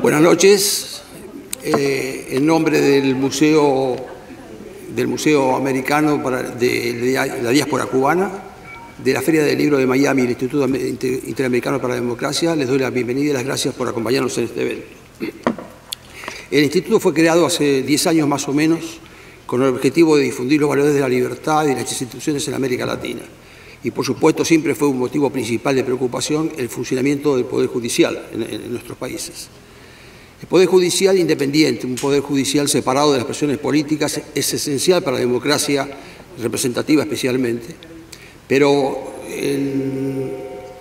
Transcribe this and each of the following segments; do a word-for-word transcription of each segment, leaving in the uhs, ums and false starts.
Buenas noches. Eh, en nombre del Museo, del Museo Americano para, de, de la Diáspora Cubana, de la Feria del Libro de Miami y el Instituto Interamericano para la Democracia, les doy la bienvenida y las gracias por acompañarnos en este evento. El Instituto fue creado hace diez años más o menos con el objetivo de difundir los valores de la libertad y las instituciones en América Latina. Y, por supuesto, siempre fue un motivo principal de preocupación el funcionamiento del Poder Judicial en, en nuestros países. El Poder Judicial independiente, un Poder Judicial separado de las presiones políticas, es esencial para la democracia representativa especialmente, pero en,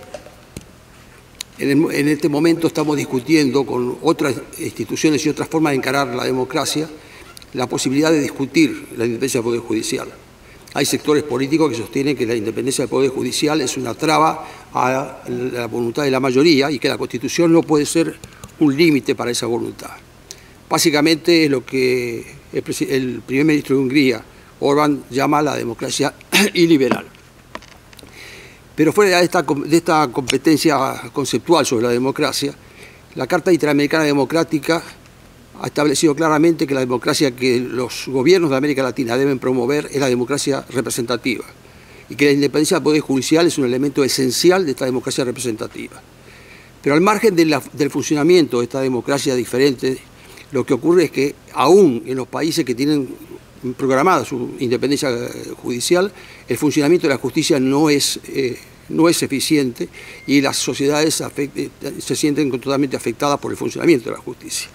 en, en este momento estamos discutiendo con otras instituciones y otras formas de encarar la democracia la posibilidad de discutir la independencia del Poder Judicial. Hay sectores políticos que sostienen que la independencia del Poder Judicial es una traba a la voluntad de la mayoría y que la Constitución no puede ser un límite para esa voluntad. Básicamente es lo que el, el primer ministro de Hungría, Orbán, llama la democracia iliberal. Pero fuera de esta, de esta competencia conceptual sobre la democracia, la Carta Interamericana Democrática ha establecido claramente que la democracia que los gobiernos de América Latina deben promover es la democracia representativa y que la independencia del Poder Judicial es un elemento esencial de esta democracia representativa. Pero al margen de la, del funcionamiento de esta democracia diferente, lo que ocurre es que aún en los países que tienen programada su independencia judicial, el funcionamiento de la justicia no es, eh, no es eficiente y las sociedades afect- se sienten totalmente afectadas por el funcionamiento de la justicia.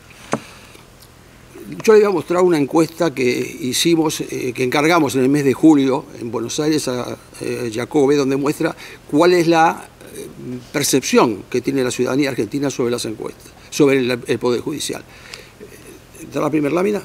Yo les voy a mostrar una encuesta que hicimos, eh, que encargamos en el mes de julio en Buenos Aires a eh, Jacobe, donde muestra cuál es la eh, percepción que tiene la ciudadanía argentina sobre las encuestas, sobre el, el Poder Judicial. ¿Está la primera lámina?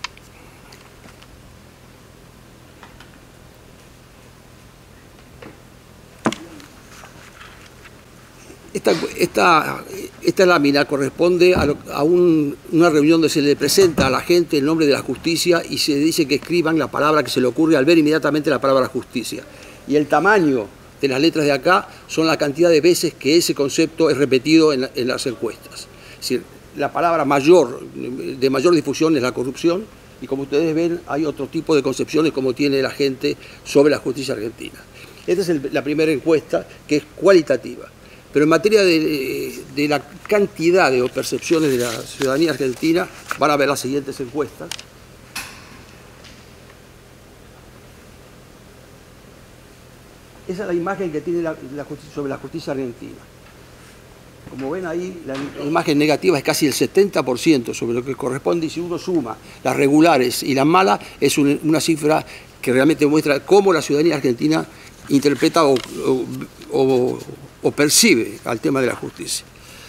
Esta, esta, esta lámina corresponde a, lo, a un, una reunión donde se le presenta a la gente el nombre de la justicia y se dice que escriban la palabra que se le ocurre al ver inmediatamente la palabra justicia. Y el tamaño de las letras de acá son la cantidad de veces que ese concepto es repetido en, la, en las encuestas. Es decir, la palabra mayor, de mayor difusión es la corrupción y, como ustedes ven, hay otro tipo de concepciones como tiene la gente sobre la justicia argentina. Esta es el, la primera encuesta, que es cualitativa. Pero en materia de, de la cantidad de percepciones de la ciudadanía argentina, van a ver las siguientes encuestas. Esa es la imagen que tiene la, la justicia, sobre la justicia argentina. Como ven ahí, la, la imagen negativa es casi el setenta por ciento sobre lo que corresponde, y si uno suma las regulares y las malas, es un, una cifra que realmente muestra cómo la ciudadanía argentina interpreta o, o, o o percibe al tema de la justicia.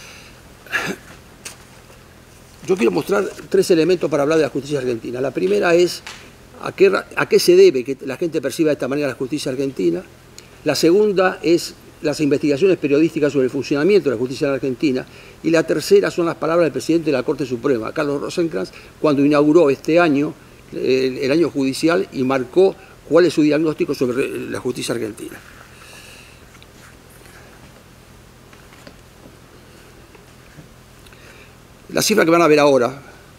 Yo quiero mostrar tres elementos para hablar de la justicia argentina. La primera es a qué, a qué se debe que la gente perciba de esta manera la justicia argentina. La segunda es las investigaciones periodísticas sobre el funcionamiento de la justicia en Argentina. Y la tercera son las palabras del presidente de la Corte Suprema, Carlos Rosenkrantz, cuando inauguró este año, el, el año judicial, y marcó cuál es su diagnóstico sobre la justicia argentina. Las cifras que van a ver ahora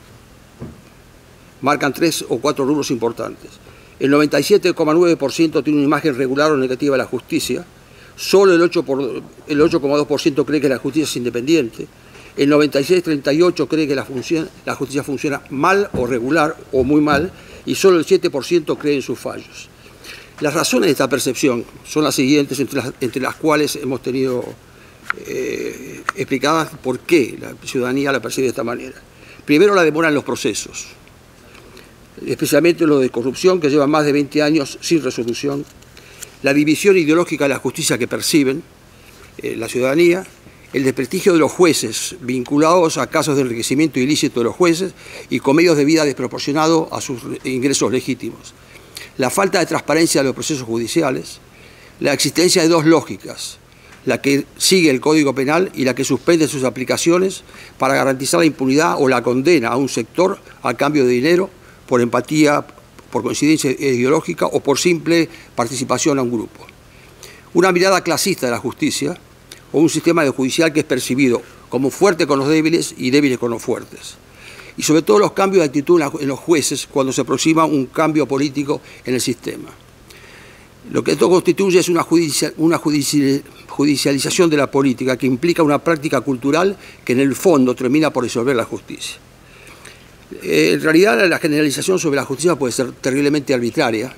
marcan tres o cuatro rubros importantes. El noventa y siete coma nueve por ciento tiene una imagen regular o negativa de la justicia. Solo el ocho coma dos por ciento cree que la justicia es independiente. El noventa y seis coma treinta y ocho por ciento cree que la, función, la justicia funciona mal o regular o muy mal. Y solo el siete por ciento cree en sus fallos. Las razones de esta percepción son las siguientes, entre las, entre las cuales hemos tenido Eh, explicadas por qué la ciudadanía la percibe de esta manera. Primero, la demora en los procesos, especialmente los de corrupción, que llevan más de veinte años sin resolución, la división ideológica de la justicia que perciben eh, la ciudadanía, el desprestigio de los jueces vinculados a casos de enriquecimiento ilícito de los jueces y con medios de vida desproporcionados a sus ingresos legítimos, la falta de transparencia de los procesos judiciales, la existencia de dos lógicas, la que sigue el Código Penal y la que suspende sus aplicaciones para garantizar la impunidad o la condena a un sector a cambio de dinero, por empatía, por coincidencia ideológica o por simple participación a un grupo. Una mirada clasista de la justicia o un sistema de judicial que es percibido como fuertes con los débiles y débiles con los fuertes. Y sobre todo los cambios de actitud en los jueces cuando se aproxima un cambio político en el sistema. Lo que esto constituye es una, judicia, una judici, judicialización de la política que implica una práctica cultural que en el fondo termina por disolver la justicia. Eh, en realidad la generalización sobre la justicia puede ser terriblemente arbitraria.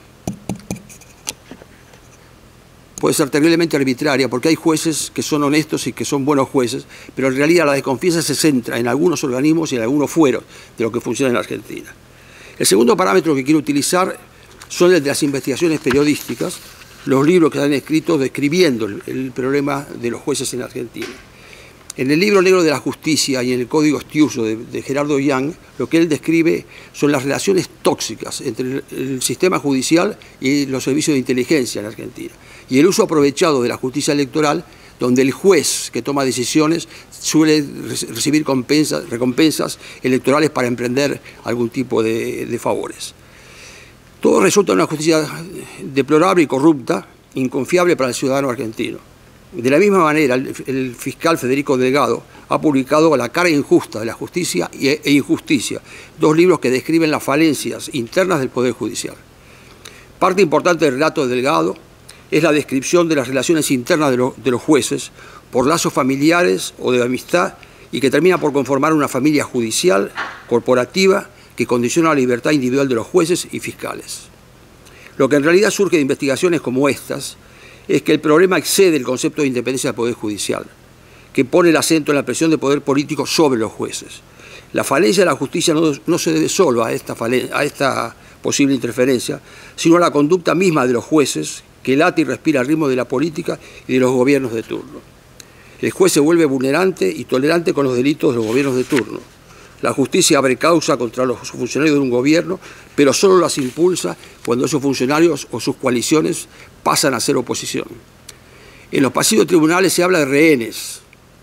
Puede ser terriblemente arbitraria porque hay jueces que son honestos y que son buenos jueces, pero en realidad la desconfianza se centra en algunos organismos y en algunos fueros de lo que funciona en la Argentina. El segundo parámetro que quiero utilizar son el de las investigaciones periodísticas, los libros que han escrito describiendo el, el problema de los jueces en Argentina. En el libro negro de la justicia y en el Código Estiuso de, de Gerardo Young, lo que él describe son las relaciones tóxicas entre el, el sistema judicial y los servicios de inteligencia en Argentina, y el uso aprovechado de la justicia electoral, donde el juez que toma decisiones suele recibir compensas, recompensas electorales para emprender algún tipo de, de favores. Todo resulta en una justicia deplorable y corrupta, inconfiable para el ciudadano argentino. De la misma manera, el, el fiscal Federico Delgado ha publicado La cara injusta de la justicia e injusticia, dos libros que describen las falencias internas del Poder Judicial. Parte importante del relato de Delgado es la descripción de las relaciones internas de, lo, de los jueces por lazos familiares o de amistad y que termina por conformar una familia judicial, corporativa, que condiciona la libertad individual de los jueces y fiscales. Lo que en realidad surge de investigaciones como estas es que el problema excede el concepto de independencia del Poder Judicial, que pone el acento en la presión del poder político sobre los jueces. La falencia de la justicia no, no se debe solo a esta, a esta posible interferencia, sino a la conducta misma de los jueces, que late y respira al ritmo de la política y de los gobiernos de turno. El juez se vuelve vulnerante y tolerante con los delitos de los gobiernos de turno. La justicia abre causa contra los funcionarios de un gobierno, pero solo las impulsa cuando esos funcionarios o sus coaliciones pasan a ser oposición. En los pasillos de tribunales se habla de rehenes,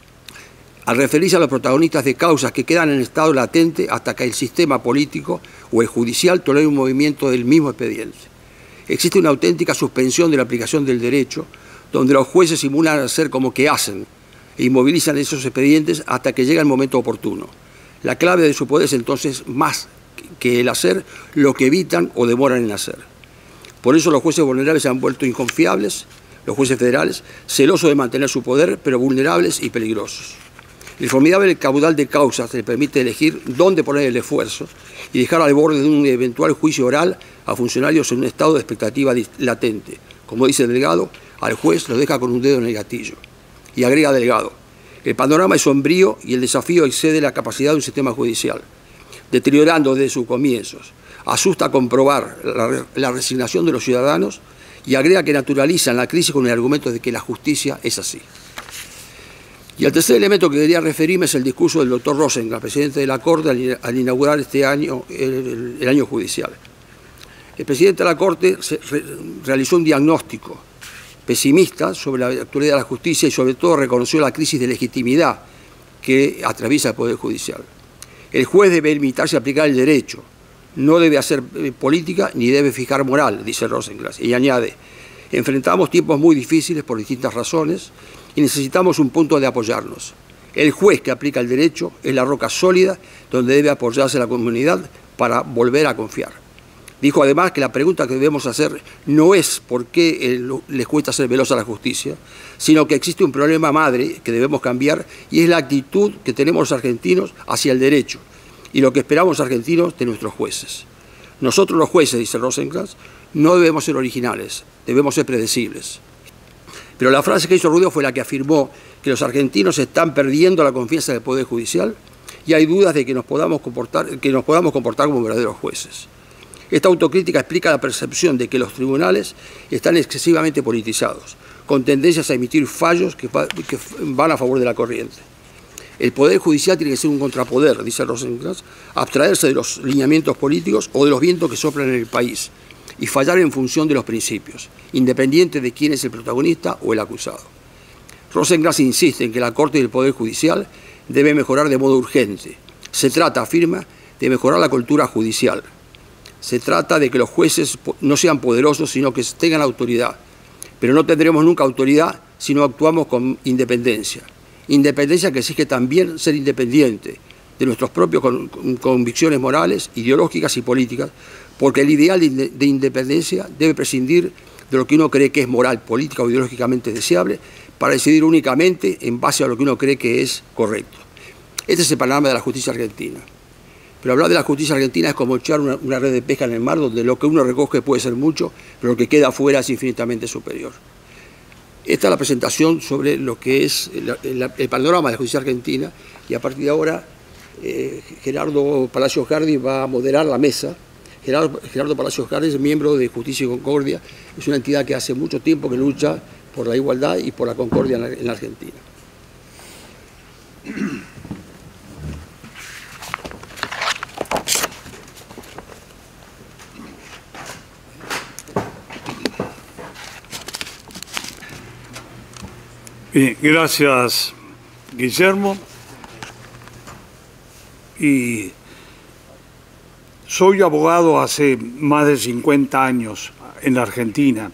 al referirse a los protagonistas de causas que quedan en estado latente hasta que el sistema político o el judicial tolere un movimiento del mismo expediente. Existe una auténtica suspensión de la aplicación del derecho, donde los jueces simulan hacer como que hacen e inmovilizan esos expedientes hasta que llega el momento oportuno. La clave de su poder es entonces más que el hacer, lo que evitan o demoran en hacer. Por eso los jueces vulnerables se han vuelto inconfiables, los jueces federales, celosos de mantener su poder, pero vulnerables y peligrosos. El formidable caudal de causas le permite elegir dónde poner el esfuerzo y dejar al borde de un eventual juicio oral a funcionarios en un estado de expectativa latente. Como dice Delgado, al juez lo deja con un dedo en el gatillo. Y agrega Delgado, el panorama es sombrío y el desafío excede la capacidad de un sistema judicial, deteriorando desde sus comienzos. Asusta comprobar la, la resignación de los ciudadanos y agrega que naturalizan la crisis con el argumento de que la justicia es así. Y el tercer elemento que quería referirme es el discurso del doctor Rosengren, presidente de la Corte, al, al inaugurar este año, el, el, el año judicial. El presidente de la Corte se, re, realizó un diagnóstico pesimista sobre la actualidad de la justicia y sobre todo reconoció la crisis de legitimidad que atraviesa el Poder Judicial. El juez debe limitarse a aplicar el derecho, no debe hacer política ni debe fijar moral, dice Rosengren, y añade, enfrentamos tiempos muy difíciles por distintas razones y necesitamos un punto de apoyarnos. El juez que aplica el derecho es la roca sólida donde debe apoyarse la comunidad para volver a confiar. Dijo además que la pregunta que debemos hacer no es por qué les cuesta ser veloz a la justicia, sino que existe un problema madre que debemos cambiar y es la actitud que tenemos los argentinos hacia el derecho y lo que esperamos los argentinos de nuestros jueces. Nosotros los jueces, dice Rosengren, no debemos ser originales, debemos ser predecibles. Pero la frase que hizo Rubio fue la que afirmó que los argentinos están perdiendo la confianza del Poder Judicial y hay dudas de que nos podamos comportar, que nos podamos comportar como verdaderos jueces. Esta autocrítica explica la percepción de que los tribunales están excesivamente politizados, con tendencias a emitir fallos que, que van a favor de la corriente. El Poder Judicial tiene que ser un contrapoder, dice Rosengren, abstraerse de los lineamientos políticos o de los vientos que soplan en el país y fallar en función de los principios, independiente de quién es el protagonista o el acusado. Rosengren insiste en que la Corte y el Poder Judicial debe mejorar de modo urgente. Se trata, afirma, de mejorar la cultura judicial. Se trata de que los jueces no sean poderosos, sino que tengan autoridad. Pero no tendremos nunca autoridad si no actuamos con independencia. Independencia que exige también ser independiente de nuestras propias con, con, convicciones morales, ideológicas y políticas, porque el ideal de, de independencia debe prescindir de lo que uno cree que es moral, política o ideológicamente deseable, para decidir únicamente en base a lo que uno cree que es correcto. Este es el panorama de la justicia argentina. Pero hablar de la justicia argentina es como echar una, una red de pesca en el mar, donde lo que uno recoge puede ser mucho, pero lo que queda afuera es infinitamente superior. Esta es la presentación sobre lo que es el, el, el panorama de la justicia argentina, y a partir de ahora eh, Gerardo Palacios Gardi va a moderar la mesa. Gerardo, Gerardo Palacios Gardi es miembro de Justicia y Concordia, es una entidad que hace mucho tiempo que lucha por la igualdad y por la concordia en la, en la Argentina. Bien, gracias, Guillermo. Y soy abogado hace más de cincuenta años en la Argentina.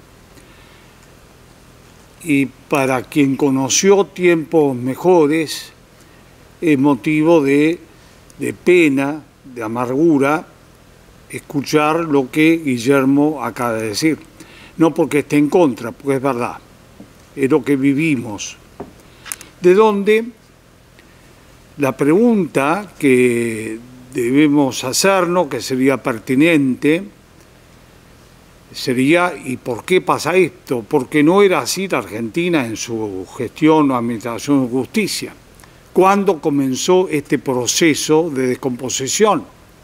Y para quien conoció tiempos mejores, es motivo de, de pena, de amargura, escuchar lo que Guillermo acaba de decir. No porque esté en contra, porque es verdad. Es lo que vivimos. De donde la pregunta que debemos hacernos, que sería pertinente, sería ¿y por qué pasa esto? Porque no era así la Argentina en su gestión o administración de justicia. ¿Cuándo comenzó este proceso de descomposición?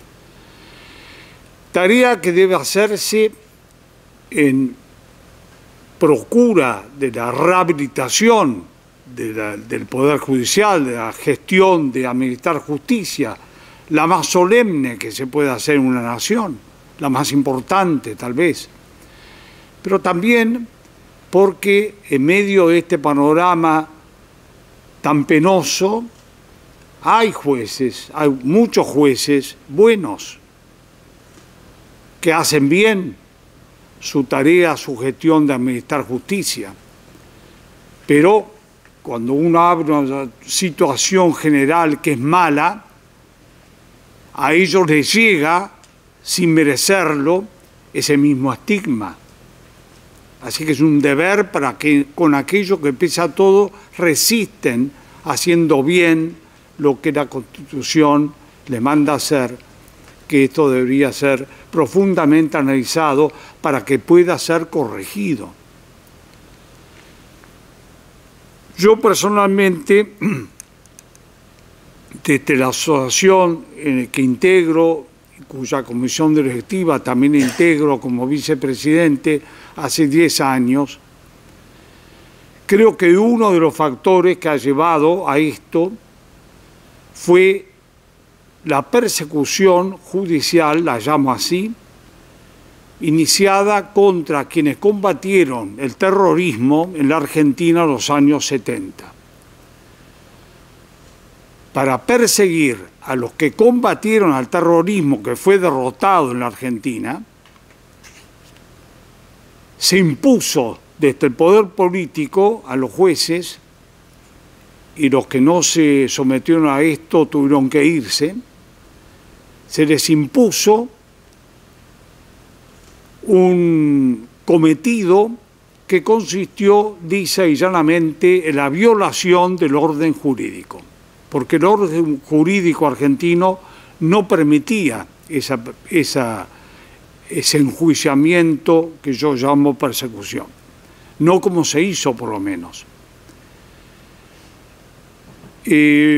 Tarea que debe hacerse en procura de la rehabilitación de la, del Poder Judicial, de la gestión de administrar justicia, la más solemne que se puede hacer en una nación, la más importante tal vez, pero también porque en medio de este panorama tan penoso hay jueces, hay muchos jueces buenos que hacen bien su tarea, su gestión de administrar justicia. Pero cuando uno abre una situación general que es mala, a ellos les llega, sin merecerlo, ese mismo estigma. Así que es un deber para que con aquello que pese a todo resisten haciendo bien lo que la Constitución les manda hacer, que esto debería ser profundamente analizado para que pueda ser corregido. Yo personalmente, desde la asociación en la que integro, cuya comisión directiva también integro como vicepresidente hace diez años, creo que uno de los factores que ha llevado a esto fue la persecución judicial, la llamo así, iniciada contra quienes combatieron el terrorismo en la Argentina en los años setenta. Para perseguir a los que combatieron al terrorismo que fue derrotado en la Argentina, se impuso desde el poder político a los jueces, y los que no se sometieron a esto tuvieron que irse, se les impuso un cometido que consistió, dice y llanamente, en la violación del orden jurídico, porque el orden jurídico argentino no permitía esa, esa, ese enjuiciamiento que yo llamo persecución, no como se hizo por lo menos. Eh,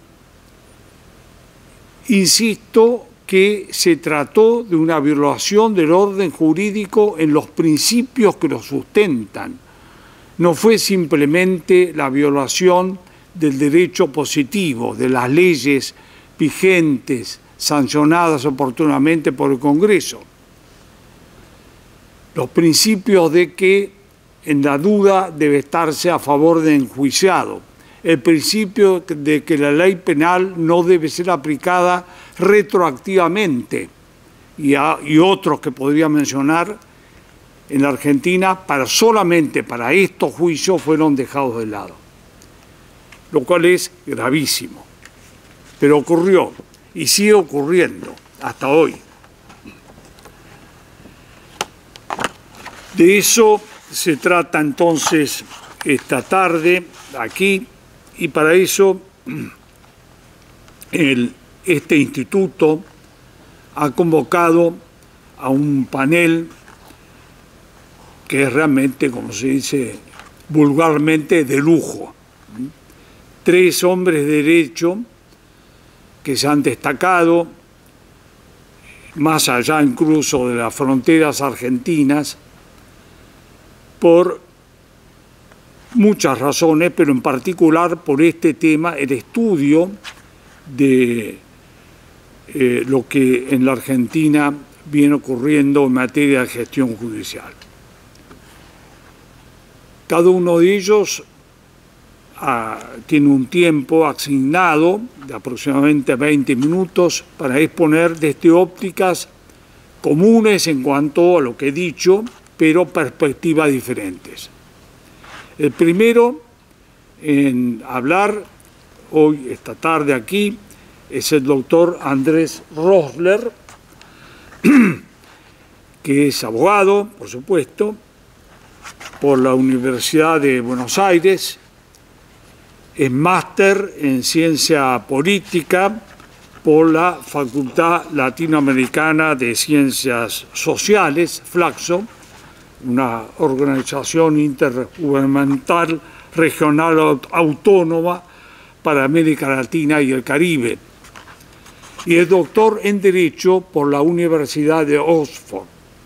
insisto que se trató de una violación del orden jurídico en los principios que lo sustentan. No fue simplemente la violación del derecho positivo, de las leyes vigentes, sancionadas oportunamente por el Congreso. Los principios de que en la duda debe estarse a favor del enjuiciado. El principio de que la ley penal no debe ser aplicada retroactivamente y, a, y otros que podría mencionar en la Argentina para solamente para estos juicios fueron dejados de lado. lo cual es gravísimo. Pero ocurrió y sigue ocurriendo hasta hoy. De eso se trata entonces esta tarde aquí, y para eso el, este instituto ha convocado a un panel que es realmente, como se dice vulgarmente, de lujo. Tres hombres de derecho que se han destacado, más allá incluso de las fronteras argentinas, por muchas razones, pero en particular por este tema, el estudio de eh, lo que en la Argentina viene ocurriendo en materia de gestión judicial. Cada uno de ellos ah, tiene un tiempo asignado de aproximadamente veinte minutos para exponer desde ópticas comunes en cuanto a lo que he dicho, pero perspectivas diferentes. El primero en hablar hoy, esta tarde aquí, es el doctor Andrés Rosler, que es abogado, por supuesto, por la Universidad de Buenos Aires, es máster en Ciencia Política por la Facultad Latinoamericana de Ciencias Sociales, FLACSO, una organización intergubernamental regional autónoma para América Latina y el Caribe. Y es doctor en Derecho por la Universidad de Oxford.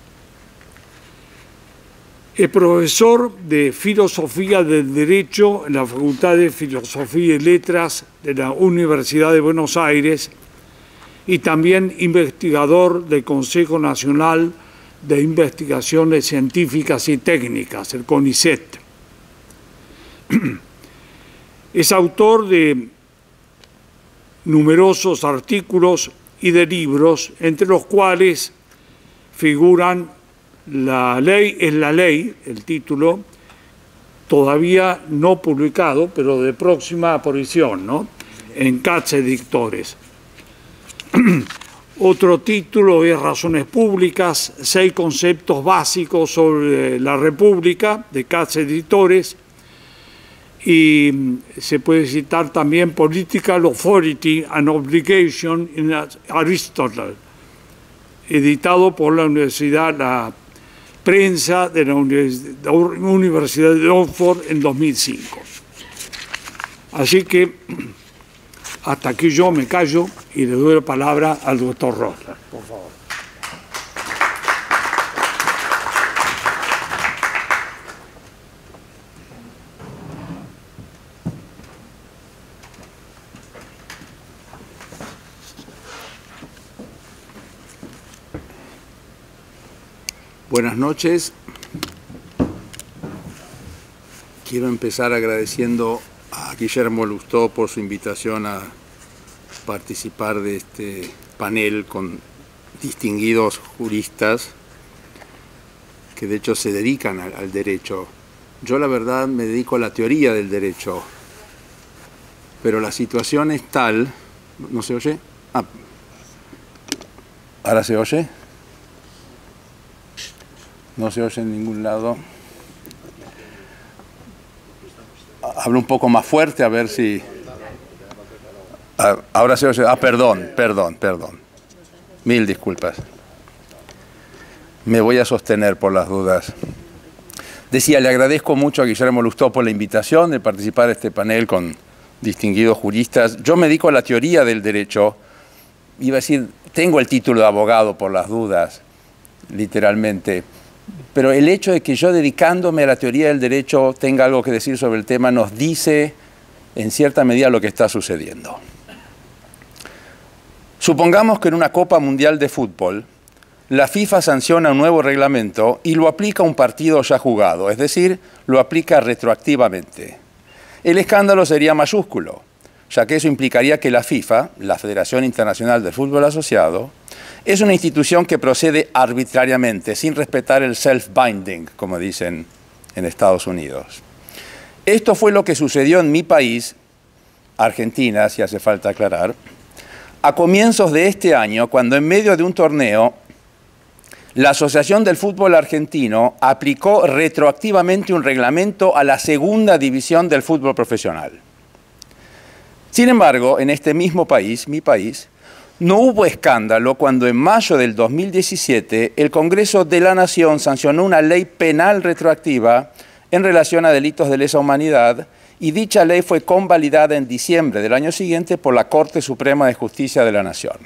Es profesor de Filosofía del Derecho en la Facultad de Filosofía y Letras de la Universidad de Buenos Aires y también investigador del Consejo Nacional de Investigaciones Científicas y Técnicas, el CONICET. Es autor de numerosos artículos y de libros, entre los cuales figuran La ley es la ley, el título, todavía no publicado, pero de próxima aparición, ¿no?, en Katz Editores. Otro título es Razones Públicas, seis conceptos básicos sobre la República, de Katz Editores, y se puede citar también Political Authority and Obligation in Aristotle, editado por la Universidad, la prensa de la Universidad de Oxford en dos mil cinco. Así que hasta aquí yo me callo y le doy la palabra al doctor Rosler, por favor. Buenas noches. Quiero empezar agradeciendo a Guillermo Lustó por su invitación a participar de este panel con distinguidos juristas que de hecho se dedican al, al derecho. Yo la verdad me dedico a la teoría del derecho, pero la situación es tal... ¿No se oye? Ah, ¿ahora se oye? No se oye en ningún lado. Hablo un poco más fuerte a ver si... Ah, ahora se oye... Ah, perdón, perdón, perdón. Mil disculpas. Me voy a sostener por las dudas. Decía, le agradezco mucho a Guillermo Lustó por la invitación de participar en este panel con distinguidos juristas. Yo me dedico a la teoría del derecho. Iba a decir, tengo el título de abogado por las dudas, literalmente. Pero el hecho de que yo, dedicándome a la teoría del derecho, tenga algo que decir sobre el tema, nos dice en cierta medida lo que está sucediendo. Supongamos que en una Copa Mundial de Fútbol, la FIFA sanciona un nuevo reglamento y lo aplica a un partido ya jugado, es decir, lo aplica retroactivamente. El escándalo sería mayúsculo, ya que eso implicaría que la FIFA, la Federación Internacional del Fútbol Asociado, es una institución que procede arbitrariamente, sin respetar el self-binding, como dicen en Estados Unidos. Esto fue lo que sucedió en mi país Argentina, si hace falta aclarar, a comienzos de este año, cuando en medio de un torneo, la Asociación del Fútbol Argentino aplicó retroactivamente un reglamento a la segunda división del fútbol profesional. Sin embargo, en este mismo país, mi país, no hubo escándalo cuando en mayo del dos mil diecisiete el Congreso de la Nación sancionó una ley penal retroactiva en relación a delitos de lesa humanidad, y dicha ley fue convalidada en diciembre del año siguiente por la Corte Suprema de Justicia de la Nación.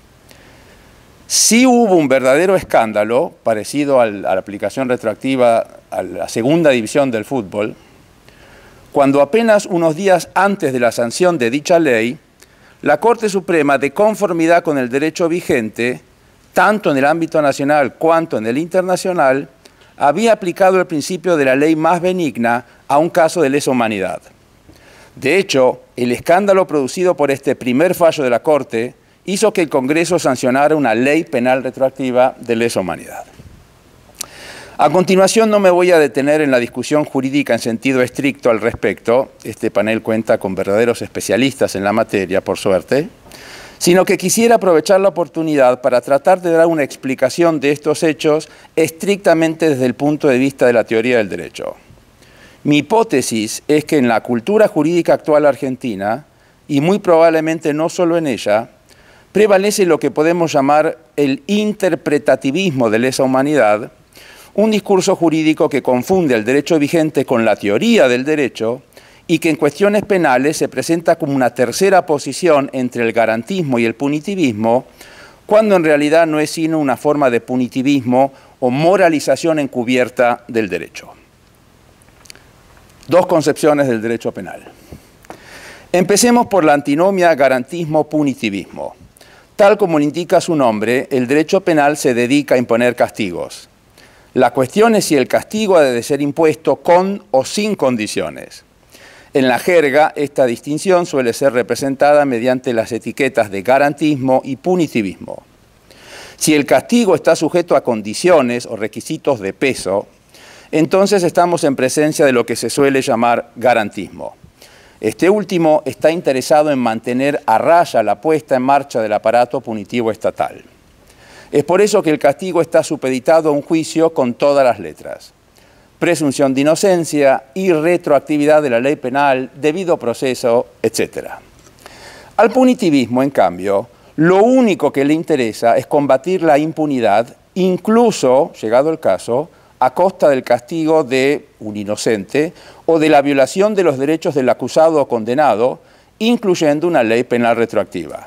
Sí hubo un verdadero escándalo, parecido al, a la aplicación retroactiva a la segunda división del fútbol, cuando apenas unos días antes de la sanción de dicha ley, la Corte Suprema, de conformidad con el derecho vigente, tanto en el ámbito nacional cuanto en el internacional, había aplicado el principio de la ley más benigna a un caso de lesa humanidad. De hecho, el escándalo producido por este primer fallo de la Corte hizo que el Congreso sancionara una ley penal retroactiva de lesa humanidad. A continuación no me voy a detener en la discusión jurídica en sentido estricto al respecto, este panel cuenta con verdaderos especialistas en la materia, por suerte, sino que quisiera aprovechar la oportunidad para tratar de dar una explicación de estos hechos estrictamente desde el punto de vista de la teoría del derecho. Mi hipótesis es que en la cultura jurídica actual argentina, y muy probablemente no solo en ella, prevalece lo que podemos llamar el interpretativismo de lesa humanidad, un discurso jurídico que confunde el derecho vigente con la teoría del derecho y que en cuestiones penales se presenta como una tercera posición entre el garantismo y el punitivismo, cuando en realidad no es sino una forma de punitivismo o moralización encubierta del derecho. Dos concepciones del derecho penal. Empecemos por la antinomia garantismo-punitivismo. Tal como le indica su nombre, el derecho penal se dedica a imponer castigos. La cuestión es si el castigo ha de ser impuesto con o sin condiciones. En la jerga, esta distinción suele ser representada mediante las etiquetas de garantismo y punitivismo. Si el castigo está sujeto a condiciones o requisitos de peso, entonces estamos en presencia de lo que se suele llamar garantismo. Este último está interesado en mantener a raya la puesta en marcha del aparato punitivo estatal. Es por eso que el castigo está supeditado a un juicio con todas las letras. Presunción de inocencia y retroactividad de la ley penal, debido proceso, etcétera. Al punitivismo, en cambio, lo único que le interesa es combatir la impunidad, incluso, llegado el caso, a costa del castigo de un inocente o de la violación de los derechos del acusado o condenado, incluyendo una ley penal retroactiva.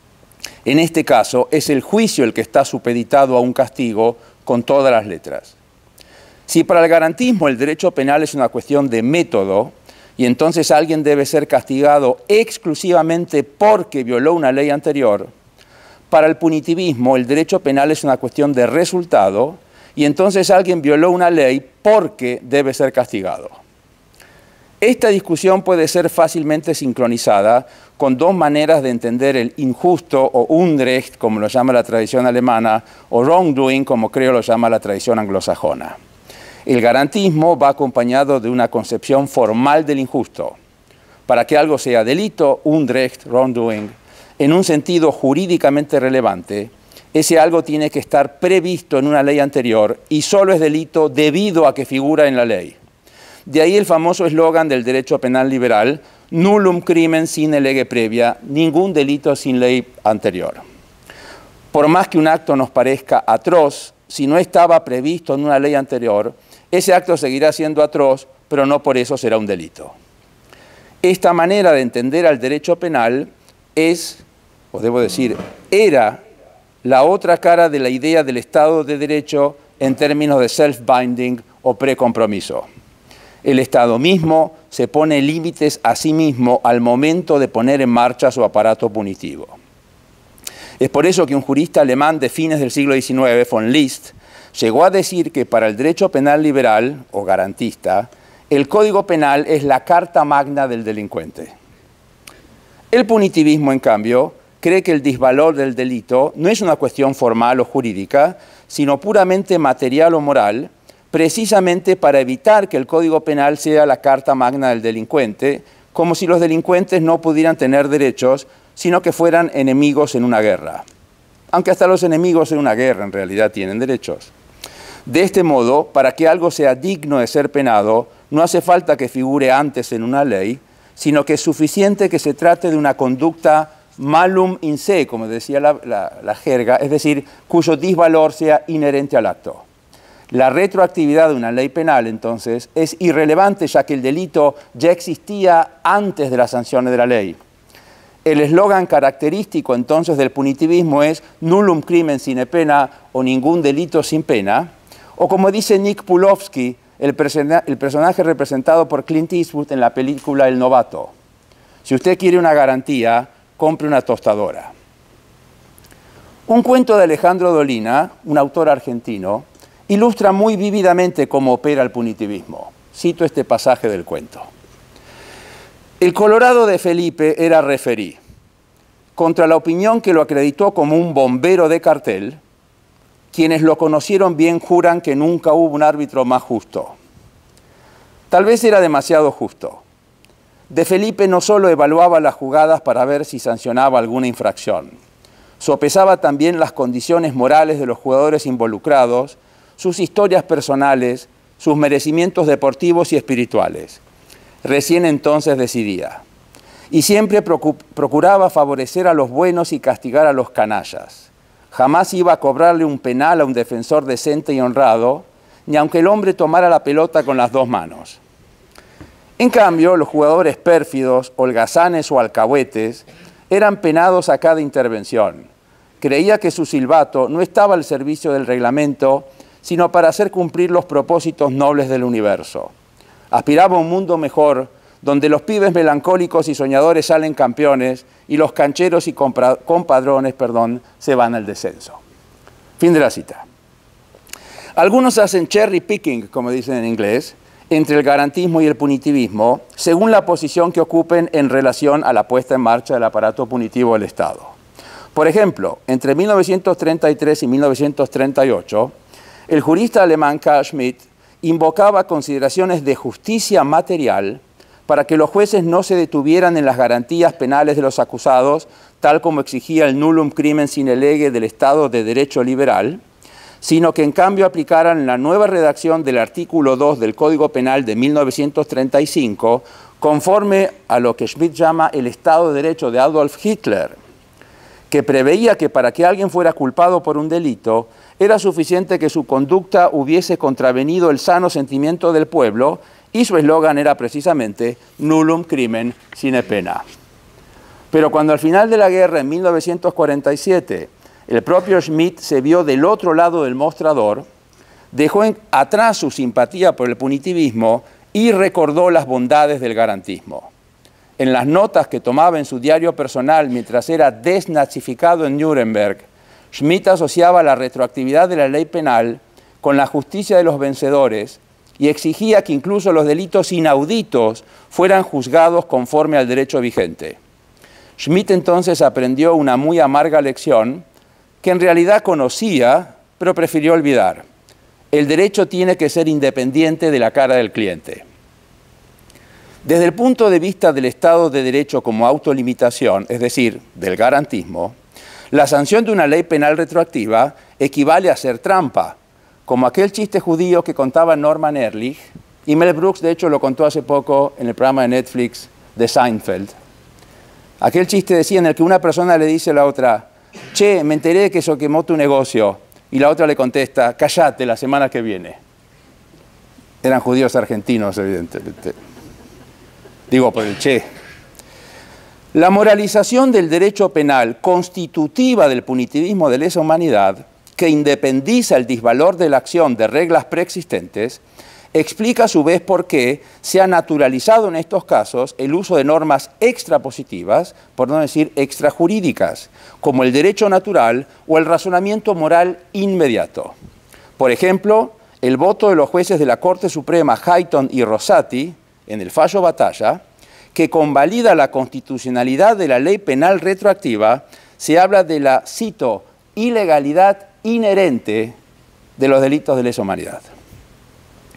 En este caso, es el juicio el que está supeditado a un castigo con todas las letras. Si para el garantismo el derecho penal es una cuestión de método, y entonces alguien debe ser castigado exclusivamente porque violó una ley anterior, para el punitivismo el derecho penal es una cuestión de resultado, y entonces alguien violó una ley porque debe ser castigado. Esta discusión puede ser fácilmente sincronizada con dos maneras de entender el injusto o Unrecht, como lo llama la tradición alemana, o wrongdoing, como creo lo llama la tradición anglosajona. El garantismo va acompañado de una concepción formal del injusto. Para que algo sea delito, Unrecht, wrongdoing, en un sentido jurídicamente relevante, ese algo tiene que estar previsto en una ley anterior y solo es delito debido a que figura en la ley. De ahí el famoso eslogan del derecho penal liberal, nullum crimen sine lege previa, ningún delito sin ley anterior. Por más que un acto nos parezca atroz, si no estaba previsto en una ley anterior, ese acto seguirá siendo atroz, pero no por eso será un delito. Esta manera de entender al derecho penal es, o debo decir, era la otra cara de la idea del Estado de Derecho en términos de self-binding o precompromiso. El Estado mismo se pone límites a sí mismo al momento de poner en marcha su aparato punitivo. Es por eso que un jurista alemán de fines del siglo diecinueve, von List, llegó a decir que para el derecho penal liberal o garantista, el Código Penal es la carta magna del delincuente. El punitivismo, en cambio, cree que el disvalor del delito no es una cuestión formal o jurídica, sino puramente material o moral, precisamente para evitar que el Código Penal sea la carta magna del delincuente, como si los delincuentes no pudieran tener derechos, sino que fueran enemigos en una guerra. Aunque hasta los enemigos en una guerra en realidad tienen derechos. De este modo, para que algo sea digno de ser penado, no hace falta que figure antes en una ley, sino que es suficiente que se trate de una conducta malum in se, como decía la, la, la jerga, es decir, cuyo disvalor sea inherente al acto. La retroactividad de una ley penal, entonces, es irrelevante ya que el delito ya existía antes de las sanciones de la ley. El eslogan característico entonces del punitivismo es nullum crimen sine pena o ningún delito sin pena, o como dice Nick Pulowski, el, persona el personaje representado por Clint Eastwood en la película El Novato. Si usted quiere una garantía, compre una tostadora. Un cuento de Alejandro Dolina, un autor argentino, ilustra muy vívidamente cómo opera el punitivismo. Cito este pasaje del cuento. El Colorado de Felipe era referí. Contra la opinión que lo acreditó como un bombero de cartel, quienes lo conocieron bien juran que nunca hubo un árbitro más justo. Tal vez era demasiado justo. De Felipe no solo evaluaba las jugadas para ver si sancionaba alguna infracción, sopesaba también las condiciones morales de los jugadores involucrados, sus historias personales, sus merecimientos deportivos y espirituales. Recién entonces decidía. Y siempre procuraba favorecer a los buenos y castigar a los canallas. Jamás iba a cobrarle un penal a un defensor decente y honrado, ni aunque el hombre tomara la pelota con las dos manos. En cambio, los jugadores pérfidos, holgazanes o alcahuetes eran penados a cada intervención. Creía que su silbato no estaba al servicio del reglamento, sino para hacer cumplir los propósitos nobles del universo. Aspiraba a un mundo mejor, donde los pibes melancólicos y soñadores salen campeones y los cancheros y compadrones, perdón, se van al descenso. Fin de la cita. Algunos hacen cherry picking, como dicen en inglés, entre el garantismo y el punitivismo, según la posición que ocupen en relación a la puesta en marcha del aparato punitivo del Estado. Por ejemplo, entre mil novecientos treinta y tres y mil novecientos treinta y ocho, el jurista alemán Carl Schmitt invocaba consideraciones de justicia material para que los jueces no se detuvieran en las garantías penales de los acusados, tal como exigía el nullum crimen sine lege del Estado de Derecho liberal, sino que en cambio aplicaran la nueva redacción del artículo dos del Código Penal de mil novecientos treinta y cinco, conforme a lo que Schmitt llama el Estado de Derecho de Adolf Hitler, que preveía que para que alguien fuera culpado por un delito, era suficiente que su conducta hubiese contravenido el sano sentimiento del pueblo, y su eslogan era precisamente nullum crimen sine pena. Pero cuando al final de la guerra, en mil novecientos cuarenta y siete, el propio Schmitt se vio del otro lado del mostrador, dejó en, atrás su simpatía por el punitivismo y recordó las bondades del garantismo. En las notas que tomaba en su diario personal mientras era desnazificado en Nuremberg, Schmitt asociaba la retroactividad de la ley penal con la justicia de los vencedores y exigía que incluso los delitos inauditos fueran juzgados conforme al derecho vigente. Schmitt entonces aprendió una muy amarga lección que en realidad conocía, pero prefirió olvidar. El derecho tiene que ser independiente de la cara del cliente. Desde el punto de vista del Estado de Derecho como autolimitación, es decir, del garantismo, la sanción de una ley penal retroactiva equivale a ser trampa, como aquel chiste judío que contaba Norman Ehrlich, y Mel Brooks de hecho lo contó hace poco en el programa de Netflix de Seinfeld. Aquel chiste decía en el que una persona le dice a la otra, che, me enteré de que eso quemó tu negocio, y la otra le contesta, cállate la semana que viene. Eran judíos argentinos, evidentemente. Digo por el che. La moralización del derecho penal constitutiva del punitivismo de lesa humanidad, que independiza el disvalor de la acción de reglas preexistentes, explica a su vez por qué se ha naturalizado en estos casos el uso de normas extrapositivas, por no decir extrajurídicas, como el derecho natural o el razonamiento moral inmediato. Por ejemplo, el voto de los jueces de la Corte Suprema Hayton y Rosati, en el fallo Batalla, que convalida la constitucionalidad de la ley penal retroactiva, se habla de la, cito, ilegalidad inherente de los delitos de lesa humanidad.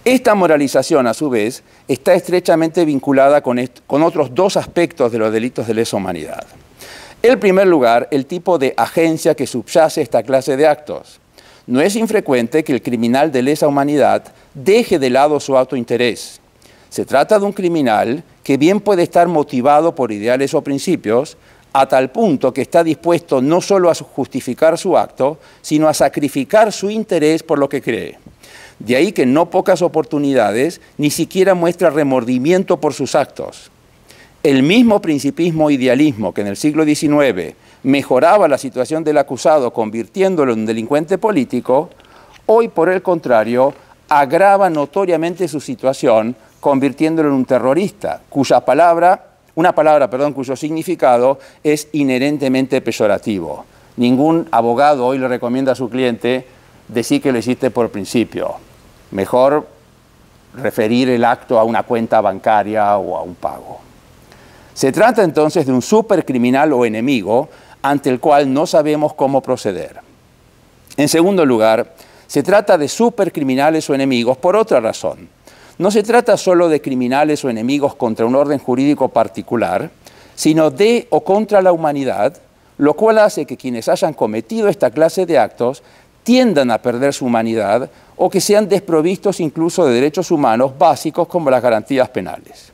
Esta moralización, a su vez, está estrechamente vinculada con, con otros dos aspectos de los delitos de lesa humanidad. En primer lugar, el tipo de agencia que subyace esta clase de actos. No es infrecuente que el criminal de lesa humanidad deje de lado su autointerés. Se trata de un criminal que bien puede estar motivado por ideales o principios, a tal punto que está dispuesto no solo a justificar su acto, sino a sacrificar su interés por lo que cree. De ahí que en no pocas oportunidades ni siquiera muestra remordimiento por sus actos. El mismo principismo e idealismo que en el siglo diecinueve mejoraba la situación del acusado convirtiéndolo en un delincuente político, hoy por el contrario agrava notoriamente su situación convirtiéndolo en un terrorista, cuya palabra, una palabra, perdón, cuyo significado es inherentemente peyorativo. Ningún abogado hoy le recomienda a su cliente decir que lo hiciste por principio. Mejor referir el acto a una cuenta bancaria o a un pago. Se trata entonces de un supercriminal o enemigo ante el cual no sabemos cómo proceder. En segundo lugar, se trata de supercriminales o enemigos por otra razón. No se trata solo de criminales o enemigos contra un orden jurídico particular, sino de o contra la humanidad, lo cual hace que quienes hayan cometido esta clase de actos tiendan a perder su humanidad o que sean desprovistos incluso de derechos humanos básicos como las garantías penales.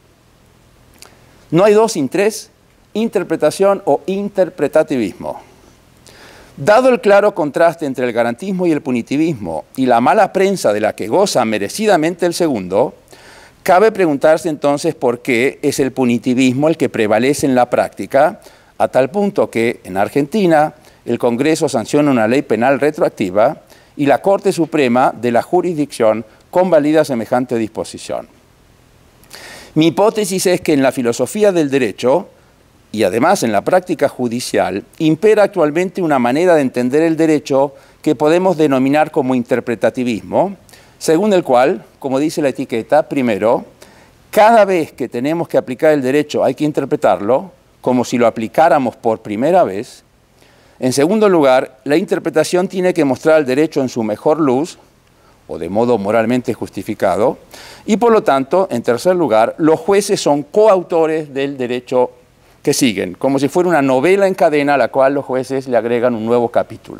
No hay dos sin tres, interpretación o interpretativismo. Dado el claro contraste entre el garantismo y el punitivismo y la mala prensa de la que goza merecidamente el segundo, cabe preguntarse entonces por qué es el punitivismo el que prevalece en la práctica, a tal punto que en Argentina el Congreso sanciona una ley penal retroactiva y la Corte Suprema de la jurisdicción convalida semejante disposición. Mi hipótesis es que en la filosofía del derecho, y además en la práctica judicial, impera actualmente una manera de entender el derecho que podemos denominar como interpretativismo, según el cual, como dice la etiqueta, primero, cada vez que tenemos que aplicar el derecho hay que interpretarlo como si lo aplicáramos por primera vez. En segundo lugar, la interpretación tiene que mostrar el derecho en su mejor luz, o de modo moralmente justificado, y por lo tanto, en tercer lugar, los jueces son coautores del derecho que siguen, como si fuera una novela en cadena a la cual los jueces le agregan un nuevo capítulo.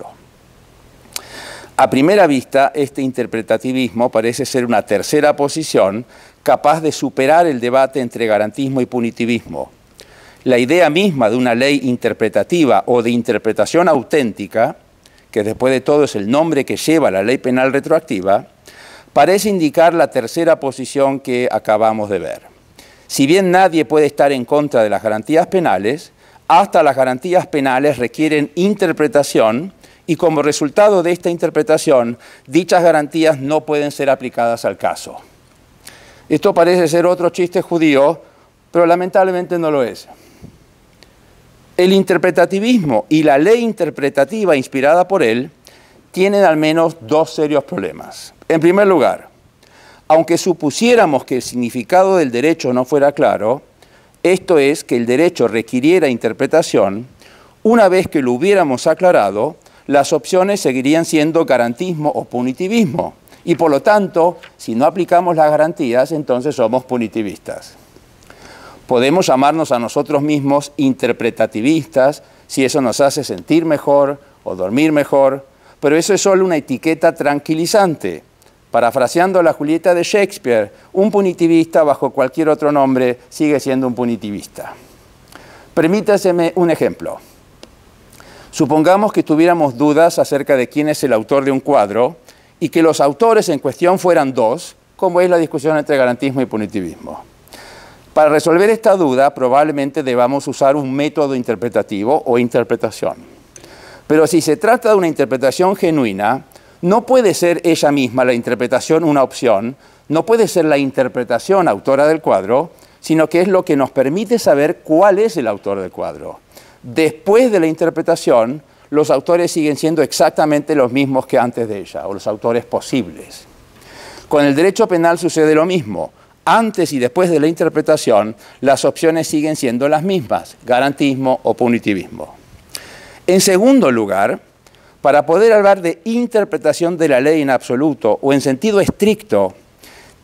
A primera vista, este interpretativismo parece ser una tercera posición capaz de superar el debate entre garantismo y punitivismo. La idea misma de una ley interpretativa o de interpretación auténtica, que después de todo es el nombre que lleva la ley penal retroactiva, parece indicar la tercera posición que acabamos de ver. Si bien nadie puede estar en contra de las garantías penales, hasta las garantías penales requieren interpretación y como resultado de esta interpretación, dichas garantías no pueden ser aplicadas al caso. Esto parece ser otro chiste judío, pero lamentablemente no lo es. El interpretativismo y la ley interpretativa inspirada por él tienen al menos dos serios problemas. En primer lugar, aunque supusiéramos que el significado del derecho no fuera claro, esto es, que el derecho requiriera interpretación, una vez que lo hubiéramos aclarado, las opciones seguirían siendo garantismo o punitivismo. Y por lo tanto, si no aplicamos las garantías, entonces somos punitivistas. Podemos llamarnos a nosotros mismos interpretativistas si eso nos hace sentir mejor o dormir mejor, pero eso es solo una etiqueta tranquilizante. Parafraseando a la Julieta de Shakespeare, un punitivista bajo cualquier otro nombre sigue siendo un punitivista. Permítaseme un ejemplo. Supongamos que tuviéramos dudas acerca de quién es el autor de un cuadro y que los autores en cuestión fueran dos, como es la discusión entre garantismo y punitivismo. Para resolver esta duda, probablemente debamos usar un método interpretativo o interpretación. Pero si se trata de una interpretación genuina, no puede ser ella misma la interpretación una opción, no puede ser la interpretación autora del cuadro, sino que es lo que nos permite saber cuál es el autor del cuadro. Después de la interpretación, los autores siguen siendo exactamente los mismos que antes de ella, o los autores posibles. Con el derecho penal sucede lo mismo. Antes y después de la interpretación, las opciones siguen siendo las mismas, garantismo o punitivismo. En segundo lugar, para poder hablar de interpretación de la ley en absoluto o en sentido estricto,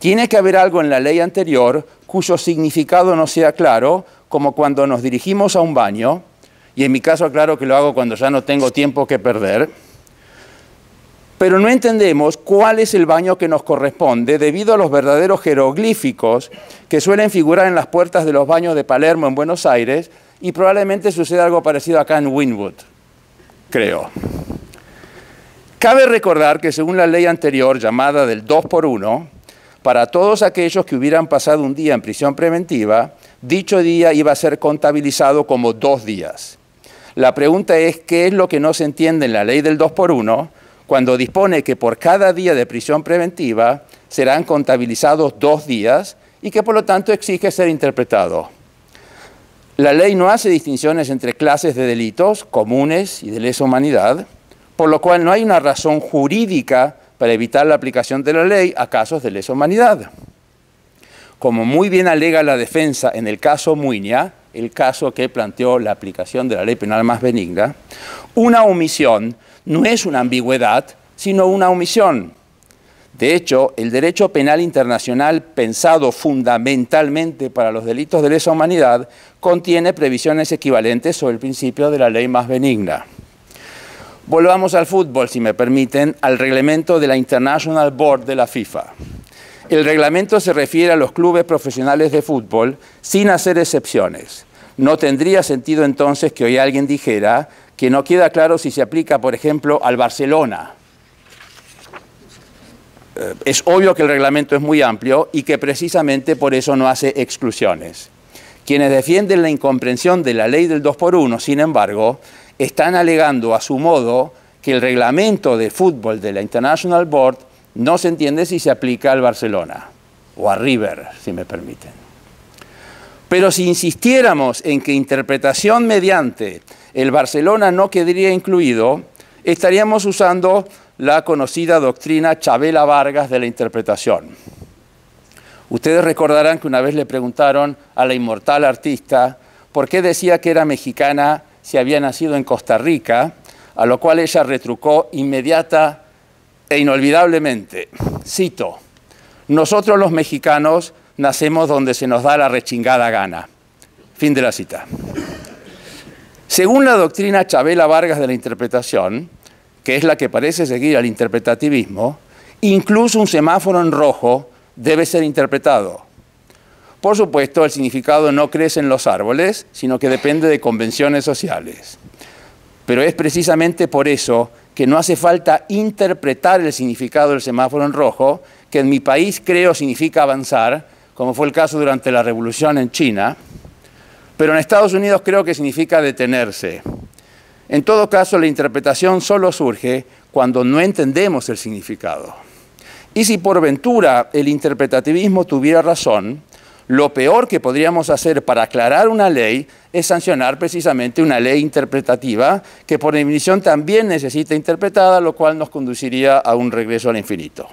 Tiene que haber algo en la ley anterior cuyo significado no sea claro, como cuando nos dirigimos a un baño, y en mi caso aclaro que lo hago cuando ya no tengo tiempo que perder, pero no entendemos cuál es el baño que nos corresponde debido a los verdaderos jeroglíficos que suelen figurar en las puertas de los baños de Palermo en Buenos Aires, y probablemente suceda algo parecido acá en Wynwood, creo. Cabe recordar que según la ley anterior llamada del dos por uno, para todos aquellos que hubieran pasado un día en prisión preventiva, dicho día iba a ser contabilizado como dos días. La pregunta es, ¿qué es lo que no se entiende en la ley del dos por uno cuando dispone que por cada día de prisión preventiva serán contabilizados dos días y que por lo tanto exige ser interpretado? La ley no hace distinciones entre clases de delitos comunes y de lesa humanidad, por lo cual no hay una razón jurídica para evitar la aplicación de la ley a casos de lesa humanidad. Como muy bien alega la defensa en el caso Muiña, el caso que planteó la aplicación de la ley penal más benigna, una omisión no es una ambigüedad, sino una omisión. De hecho, el derecho penal internacional, pensado fundamentalmente para los delitos de lesa humanidad, contiene previsiones equivalentes sobre el principio de la ley más benigna. Volvamos al fútbol, si me permiten, al reglamento de la International Board de la FIFA. El reglamento se refiere a los clubes profesionales de fútbol sin hacer excepciones. No tendría sentido entonces que hoy alguien dijera que no queda claro si se aplica, por ejemplo, al Barcelona. Eh, es obvio que el reglamento es muy amplio y que precisamente por eso no hace exclusiones. Quienes defienden la incomprensión de la ley del dos por uno, sin embargo, están alegando a su modo que el reglamento de fútbol de la International Board no se entiende si se aplica al Barcelona o a River, si me permiten. Pero si insistiéramos en que interpretación mediante el Barcelona no quedaría incluido, estaríamos usando la conocida doctrina Chavela Vargas de la interpretación. Ustedes recordarán que una vez le preguntaron a la inmortal artista por qué decía que era mexicana si había nacido en Costa Rica, a lo cual ella retrucó inmediata e inolvidablemente, cito, nosotros los mexicanos nacemos donde se nos da la rechingada gana. Fin de la cita. Según la doctrina Chavela Vargas de la interpretación, que es la que parece seguir al interpretativismo, incluso un semáforo en rojo debe ser interpretado. Por supuesto, el significado no crece en los árboles, sino que depende de convenciones sociales. Pero es precisamente por eso que no hace falta interpretar el significado del semáforo en rojo, que en mi país creo significa avanzar, como fue el caso durante la Revolución en China, pero en Estados Unidos creo que significa detenerse. En todo caso, la interpretación solo surge cuando no entendemos el significado. Y si por ventura el interpretativismo tuviera razón, lo peor que podríamos hacer para aclarar una ley es sancionar precisamente una ley interpretativa que por definición también necesita interpretada, lo cual nos conduciría a un regreso al infinito.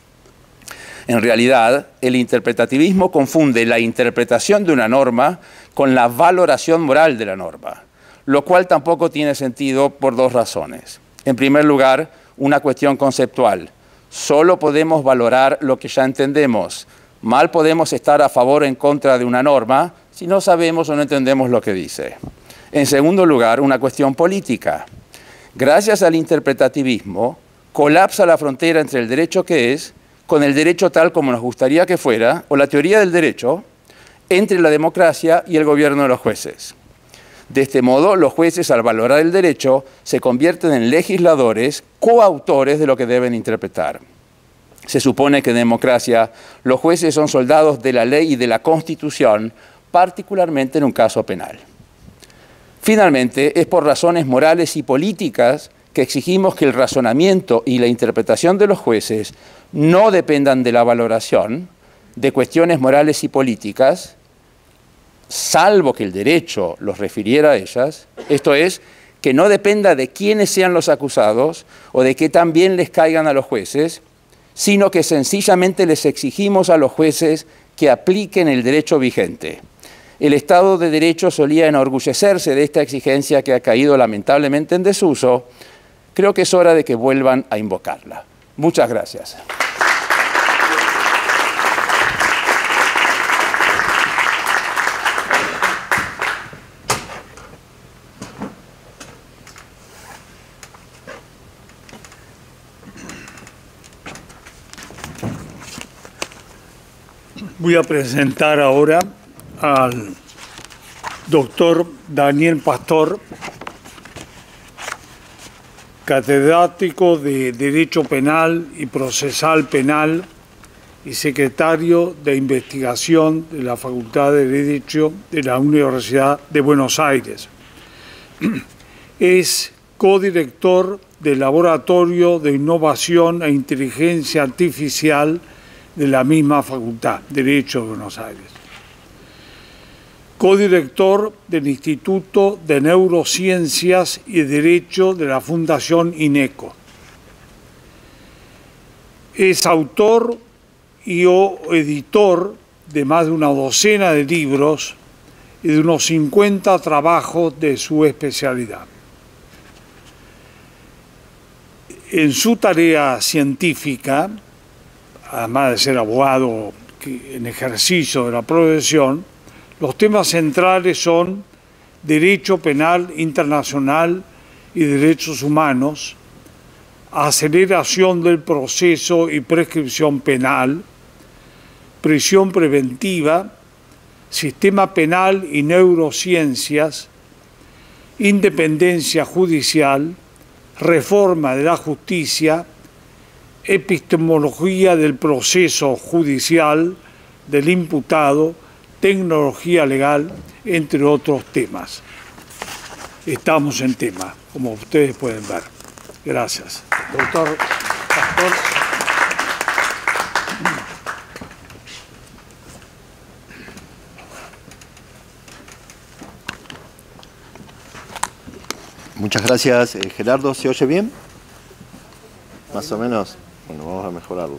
En realidad, el interpretativismo confunde la interpretación de una norma con la valoración moral de la norma, lo cual tampoco tiene sentido por dos razones. En primer lugar, una cuestión conceptual. Solo podemos valorar lo que ya entendemos. Mal podemos estar a favor o en contra de una norma si no sabemos o no entendemos lo que dice. En segundo lugar, una cuestión política. Gracias al interpretativismo, colapsa la frontera entre el derecho que es, con el derecho tal como nos gustaría que fuera, o la teoría del derecho, entre la democracia y el gobierno de los jueces. De este modo, los jueces, al valorar el derecho, se convierten en legisladores, coautores de lo que deben interpretar. Se supone que en democracia los jueces son soldados de la ley y de la Constitución, particularmente en un caso penal. Finalmente, es por razones morales y políticas que exigimos que el razonamiento y la interpretación de los jueces no dependan de la valoración de cuestiones morales y políticas, salvo que el derecho los refiriera a ellas, esto es, que no dependa de quiénes sean los acusados o de que también les caigan a los jueces, sino que sencillamente les exigimos a los jueces que apliquen el derecho vigente. El Estado de Derecho solía enorgullecerse de esta exigencia que ha caído lamentablemente en desuso. Creo que es hora de que vuelvan a invocarla. Muchas gracias. Voy a presentar ahora al doctor Daniel Pastor, catedrático de Derecho Penal y Procesal Penal y secretario de Investigación de la Facultad de Derecho de la Universidad de Buenos Aires. Es codirector del Laboratorio de Innovación e Inteligencia Artificial de la misma Facultad de Derecho de Buenos Aires. Codirector del Instituto de Neurociencias y Derecho de la Fundación INECO. Es autor y o editor de más de una docena de libros y de unos cincuenta trabajos de su especialidad. En su tarea científica, además de ser abogado en ejercicio de la profesión, los temas centrales son derecho penal internacional y derechos humanos, aceleración del proceso y prescripción penal, prisión preventiva, sistema penal y neurociencias, independencia judicial, reforma de la justicia, epistemología del proceso judicial del imputado, tecnología legal, entre otros temas. Estamos en tema, como ustedes pueden ver. Gracias. Doctor Pastor. Muchas gracias, eh, Gerardo. ¿Se oye bien? Más o menos. Bueno, vamos a mejorarlo.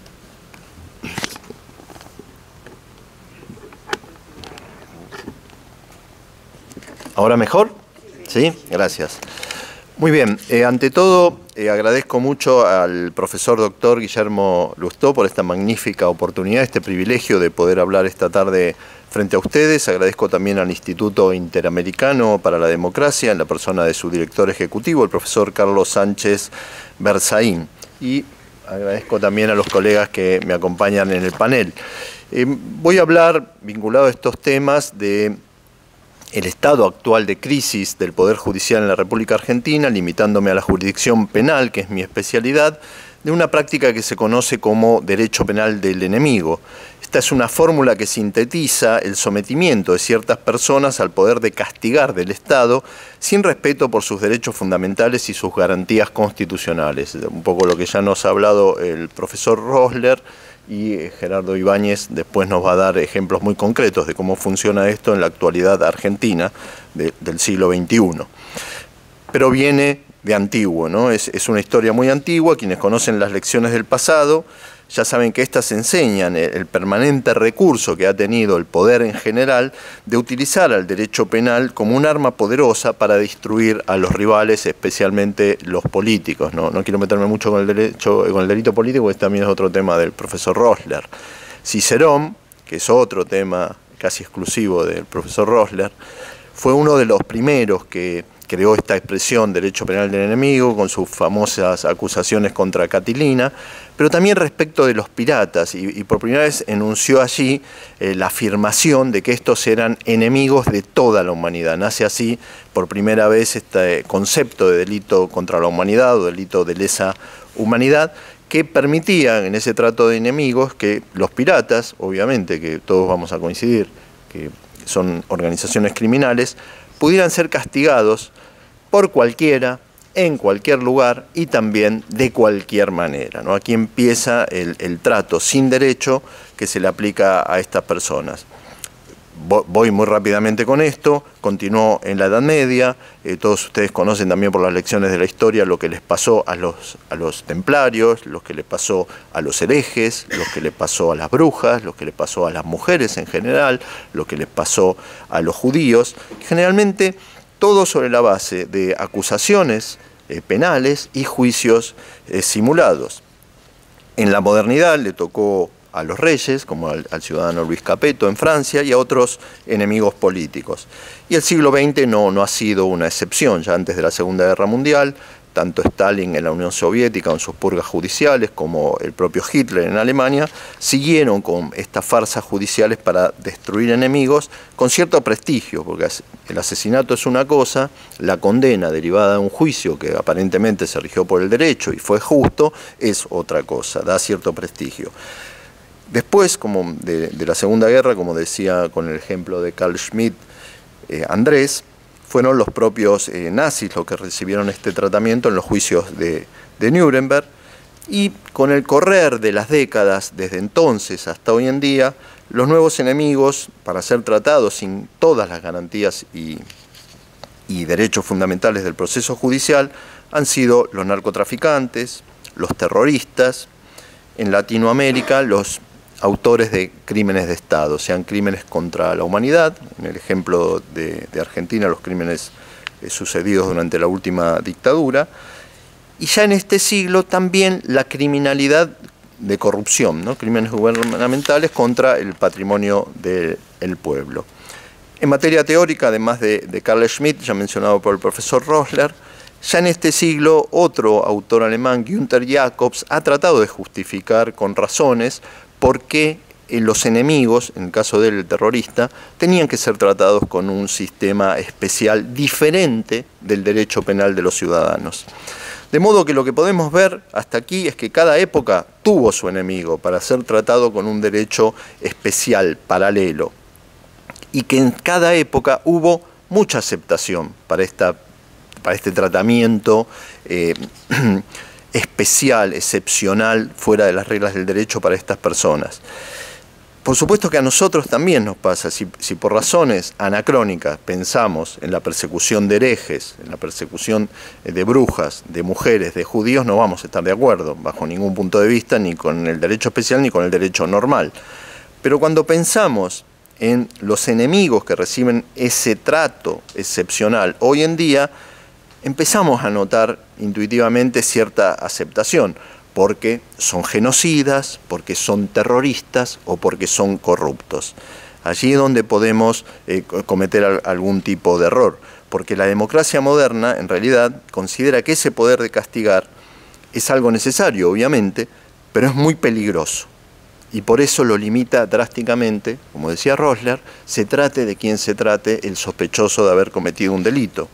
¿Ahora mejor? Sí, gracias. Muy bien. Eh, ante todo, eh, agradezco mucho al profesor doctor Guillermo Lustó por esta magnífica oportunidad, este privilegio de poder hablar esta tarde frente a ustedes. Agradezco también al Instituto Interamericano para la Democracia, en la persona de su director ejecutivo, el profesor Carlos Sánchez Berzaín. Y agradezco también a los colegas que me acompañan en el panel. Eh, voy a hablar, vinculado a estos temas, de el estado actual de crisis del Poder Judicial en la República Argentina, limitándome a la jurisdicción penal, que es mi especialidad, de una práctica que se conoce como derecho penal del enemigo. Esta es una fórmula que sintetiza el sometimiento de ciertas personas al poder de castigar del Estado sin respeto por sus derechos fundamentales y sus garantías constitucionales. Un poco lo que ya nos ha hablado el profesor Rosler, y Gerardo Ibáñez después nos va a dar ejemplos muy concretos de cómo funciona esto en la actualidad argentina de, del siglo veintiuno. Pero viene de antiguo, ¿no? Es, es una historia muy antigua. Quienes conocen las lecciones del pasado ya saben que éstas enseñan el, el permanente recurso que ha tenido el poder en general de utilizar al derecho penal como un arma poderosa para destruir a los rivales, especialmente los políticos. No, no quiero meterme mucho con el, derecho, con el delito político, este también es otro tema del profesor Rosler. Cicerón, que es otro tema casi exclusivo del profesor Rosler, fue uno de los primeros que creó esta expresión derecho penal del enemigo con sus famosas acusaciones contra Catilina, pero también respecto de los piratas, y, y por primera vez enunció allí eh, la afirmación de que estos eran enemigos de toda la humanidad. Nace así por primera vez este concepto de delito contra la humanidad o delito de lesa humanidad, que permitía en ese trato de enemigos que los piratas, obviamente que todos vamos a coincidir que son organizaciones criminales, pudieran ser castigados por cualquiera, en cualquier lugar y también de cualquier manera, ¿no? Aquí empieza el, el trato sin derecho que se le aplica a estas personas. Voy muy rápidamente con esto. Continuó en la Edad Media. Eh, todos ustedes conocen también por las lecciones de la historia lo que les pasó a los, a los templarios, lo que le pasó a los herejes, lo que le pasó a las brujas, lo que le pasó a las mujeres en general, lo que les pasó a los judíos. Generalmente todo sobre la base de acusaciones eh, penales y juicios eh, simulados. En la modernidad le tocó a los reyes, como al, al ciudadano Luis Capeto en Francia, y a otros enemigos políticos. Y el siglo veinte no, no ha sido una excepción. Ya antes de la Segunda Guerra Mundial, tanto Stalin en la Unión Soviética con sus purgas judiciales como el propio Hitler en Alemania, siguieron con estas farsas judiciales para destruir enemigos con cierto prestigio, porque el asesinato es una cosa, la condena derivada de un juicio que aparentemente se rigió por el derecho y fue justo, es otra cosa, da cierto prestigio. Después, como de, de la Segunda Guerra, como decía con el ejemplo de Carl Schmitt, eh, Andrés, fueron los propios eh, nazis los que recibieron este tratamiento en los juicios de, de Nuremberg, y con el correr de las décadas, desde entonces hasta hoy en día, los nuevos enemigos, para ser tratados sin todas las garantías y, y derechos fundamentales del proceso judicial, han sido los narcotraficantes, los terroristas, en Latinoamérica los autores de crímenes de Estado, sean crímenes contra la humanidad, en el ejemplo de, de Argentina, los crímenes eh, sucedidos durante la última dictadura, y ya en este siglo también la criminalidad de corrupción, ¿no? Crímenes gubernamentales contra el patrimonio del pueblo. En materia teórica, además de, de Carl Schmitt, ya mencionado por el profesor Rosler, ya en este siglo otro autor alemán, Günther Jacobs, ha tratado de justificar con razones por qué los enemigos, en el caso del terrorista, tenían que ser tratados con un sistema especial diferente del derecho penal de los ciudadanos. De modo que lo que podemos ver hasta aquí es que cada época tuvo su enemigo para ser tratado con un derecho especial, paralelo, y que en cada época hubo mucha aceptación para, esta, para este tratamiento eh, especial, excepcional, fuera de las reglas del derecho para estas personas. Por supuesto que a nosotros también nos pasa, si, si por razones anacrónicas pensamos en la persecución de herejes, en la persecución de brujas, de mujeres, de judíos, no vamos a estar de acuerdo, bajo ningún punto de vista, ni con el derecho especial ni con el derecho normal. Pero cuando pensamos en los enemigos que reciben ese trato excepcional hoy en día, empezamos a notar intuitivamente cierta aceptación, porque son genocidas, porque son terroristas o porque son corruptos. Allí es donde podemos eh, cometer algún tipo de error, porque la democracia moderna en realidad considera que ese poder de castigar es algo necesario, obviamente, pero es muy peligroso. Y por eso lo limita drásticamente, como decía Rosler, se trate de quien se trate el sospechoso de haber cometido un delito.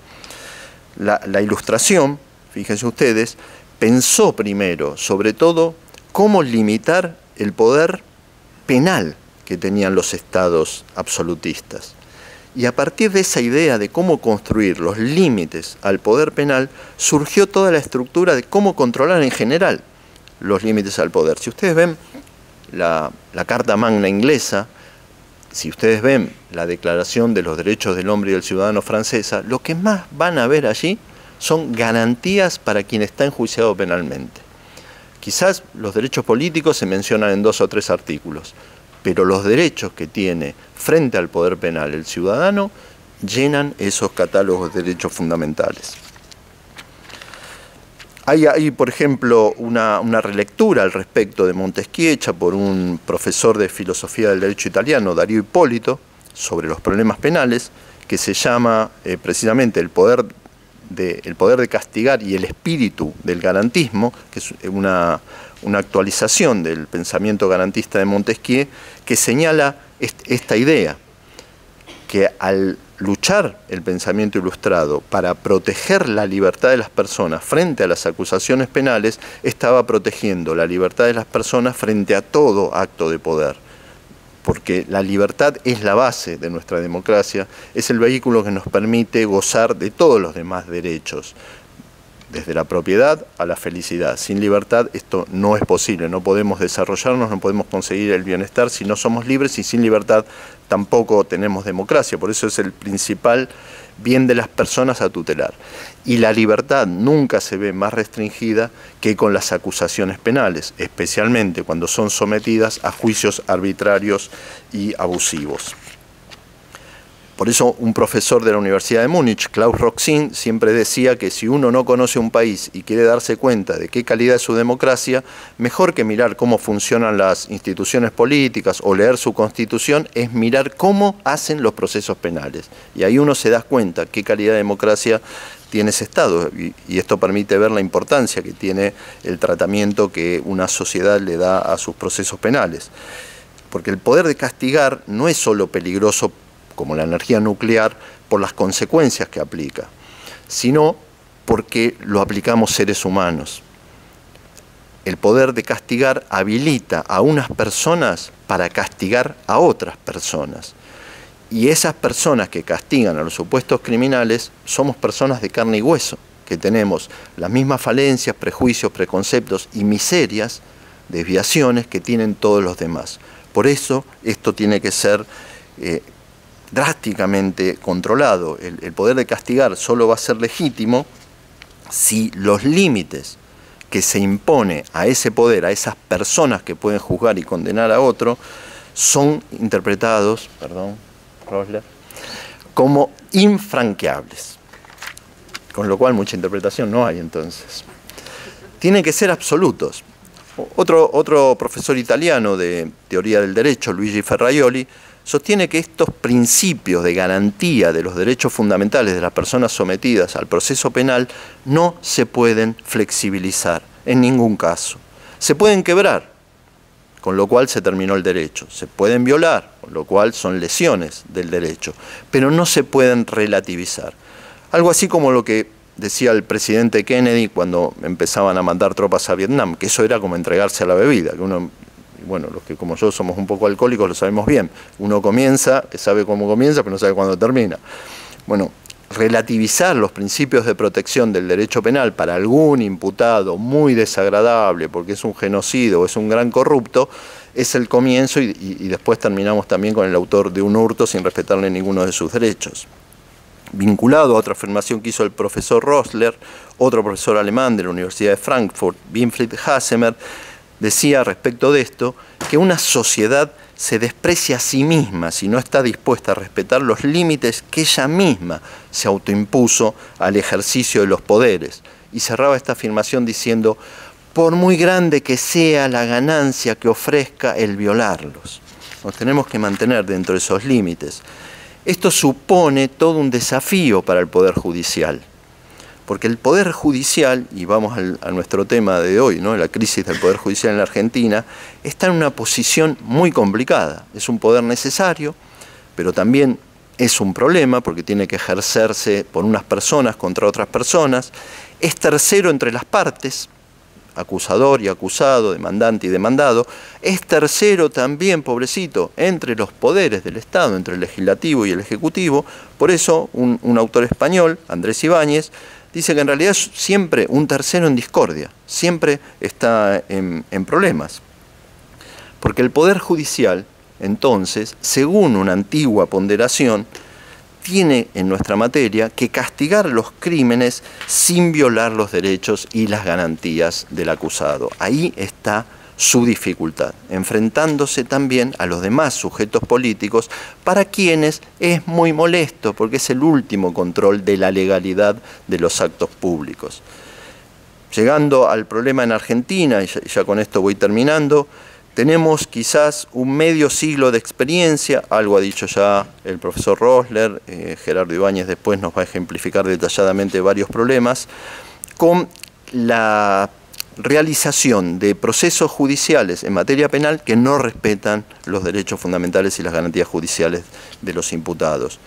La, la Ilustración, fíjense ustedes, pensó primero, sobre todo, cómo limitar el poder penal que tenían los estados absolutistas. Y a partir de esa idea de cómo construir los límites al poder penal, surgió toda la estructura de cómo controlar en general los límites al poder. Si ustedes ven la, la Carta Magna inglesa, si ustedes ven la Declaración de los Derechos del Hombre y del Ciudadano francesa, lo que más van a ver allí son garantías para quien está enjuiciado penalmente. Quizás los derechos políticos se mencionan en dos o tres artículos, pero los derechos que tiene frente al poder penal el ciudadano llenan esos catálogos de derechos fundamentales. Hay, hay por ejemplo, una, una relectura al respecto de Montesquieu hecha por un profesor de filosofía del derecho italiano, Dario Hipólito, sobre los problemas penales, que se llama eh, precisamente el poder, de, el poder de castigar y el espíritu del garantismo, que es una, una actualización del pensamiento garantista de Montesquieu, que señala est, esta idea, que al luchar el pensamiento ilustrado para proteger la libertad de las personas frente a las acusaciones penales, estaba protegiendo la libertad de las personas frente a todo acto de poder. Porque la libertad es la base de nuestra democracia, es el vehículo que nos permite gozar de todos los demás derechos, desde la propiedad a la felicidad. Sin libertad esto no es posible, no podemos desarrollarnos, no podemos conseguir el bienestar si no somos libres, y sin libertad tampoco tenemos democracia. Por eso es el principal bien de las personas a tutelar. Y la libertad nunca se ve más restringida que con las acusaciones penales, especialmente cuando son sometidas a juicios arbitrarios y abusivos. Por eso un profesor de la Universidad de Múnich, Klaus Roxin, siempre decía que si uno no conoce un país y quiere darse cuenta de qué calidad es su democracia, mejor que mirar cómo funcionan las instituciones políticas o leer su constitución, es mirar cómo hacen los procesos penales. Y ahí uno se da cuenta qué calidad de democracia tiene ese Estado, y, y esto permite ver la importancia que tiene el tratamiento que una sociedad le da a sus procesos penales. Porque el poder de castigar no es solo peligroso, como la energía nuclear, por las consecuencias que aplica, sino porque lo aplicamos seres humanos. El poder de castigar habilita a unas personas para castigar a otras personas. Y esas personas que castigan a los supuestos criminales somos personas de carne y hueso, que tenemos las mismas falencias, prejuicios, preconceptos y miserias, desviaciones que tienen todos los demás. Por eso esto tiene que ser eh, drásticamente controlado. El, el poder de castigar solo va a ser legítimo si los límites que se impone a ese poder, a esas personas que pueden juzgar y condenar a otro, son interpretados, perdón, Rosler, como infranqueables. Con lo cual mucha interpretación no hay entonces. Tienen que ser absolutos. Otro, otro profesor italiano de teoría del derecho, Luigi Ferraioli, sostiene que estos principios de garantía de los derechos fundamentales de las personas sometidas al proceso penal no se pueden flexibilizar en ningún caso. Se pueden quebrar, con lo cual se terminó el derecho. Se pueden violar, con lo cual son lesiones del derecho, pero no se pueden relativizar. Algo así como lo que decía el presidente Kennedy cuando empezaban a mandar tropas a Vietnam, que eso era como entregarse a la bebida, que uno... Bueno, los que como yo somos un poco alcohólicos lo sabemos bien. Uno comienza, sabe cómo comienza, pero no sabe cuándo termina. Bueno, relativizar los principios de protección del derecho penal para algún imputado muy desagradable, porque es un genocidio o es un gran corrupto, es el comienzo y, y, y después terminamos también con el autor de un hurto sin respetarle ninguno de sus derechos. Vinculado a otra afirmación que hizo el profesor Rosler, otro profesor alemán de la Universidad de Frankfurt, Winfried Hassemer, decía respecto de esto que una sociedad se desprecia a sí misma si no está dispuesta a respetar los límites que ella misma se autoimpuso al ejercicio de los poderes. Y cerraba esta afirmación diciendo, por muy grande que sea la ganancia que ofrezca el violarlos, nos tenemos que mantener dentro de esos límites. Esto supone todo un desafío para el Poder Judicial. Porque el Poder Judicial, y vamos al, a nuestro tema de hoy, ¿no? La crisis del Poder Judicial en la Argentina, está en una posición muy complicada. Es un poder necesario, pero también es un problema porque tiene que ejercerse por unas personas contra otras personas. Es tercero entre las partes, acusador y acusado, demandante y demandado. Es tercero también, pobrecito, entre los poderes del Estado, entre el legislativo y el ejecutivo. Por eso, un, un autor español, Andrés Ibáñez, dice que en realidad es siempre un tercero en discordia, siempre está en, en problemas. Porque el Poder Judicial, entonces, según una antigua ponderación, tiene en nuestra materia que castigar los crímenes sin violar los derechos y las garantías del acusado. Ahí está su dificultad, enfrentándose también a los demás sujetos políticos para quienes es muy molesto porque es el último control de la legalidad de los actos públicos. Llegando al problema en Argentina, y ya, ya con esto voy terminando, tenemos quizás un medio siglo de experiencia, algo ha dicho ya el profesor Rosler, eh, Gerardo Ibáñez después nos va a ejemplificar detalladamente varios problemas, con la realización de procesos judiciales en materia penal que no respetan los derechos fundamentales y las garantías judiciales de los imputados.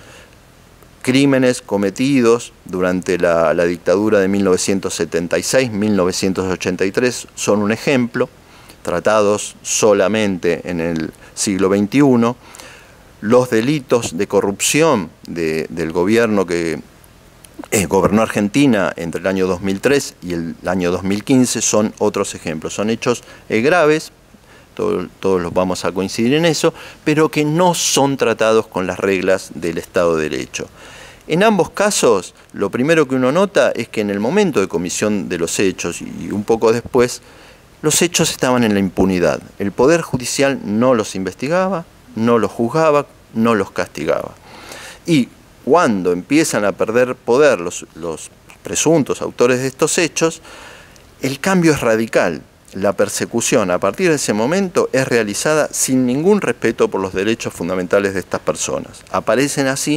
Crímenes cometidos durante la, la dictadura de mil novecientos setenta y seis a mil novecientos ochenta y tres son un ejemplo, tratados solamente en el siglo veintiuno. Los delitos de corrupción de, del gobierno que Eh, gobernó Argentina entre el año dos mil tres y el año dos mil quince son otros ejemplos. Son hechos eh, graves, todo, todos los vamos a coincidir en eso, pero que no son tratados con las reglas del Estado de Derecho. En ambos casos, lo primero que uno nota es que en el momento de comisión de los hechos y un poco después, los hechos estaban en la impunidad. El Poder Judicial no los investigaba, no los juzgaba, no los castigaba. Y cuando empiezan a perder poder los, los presuntos autores de estos hechos, el cambio es radical. La persecución a partir de ese momento es realizada sin ningún respeto por los derechos fundamentales de estas personas. Aparecen así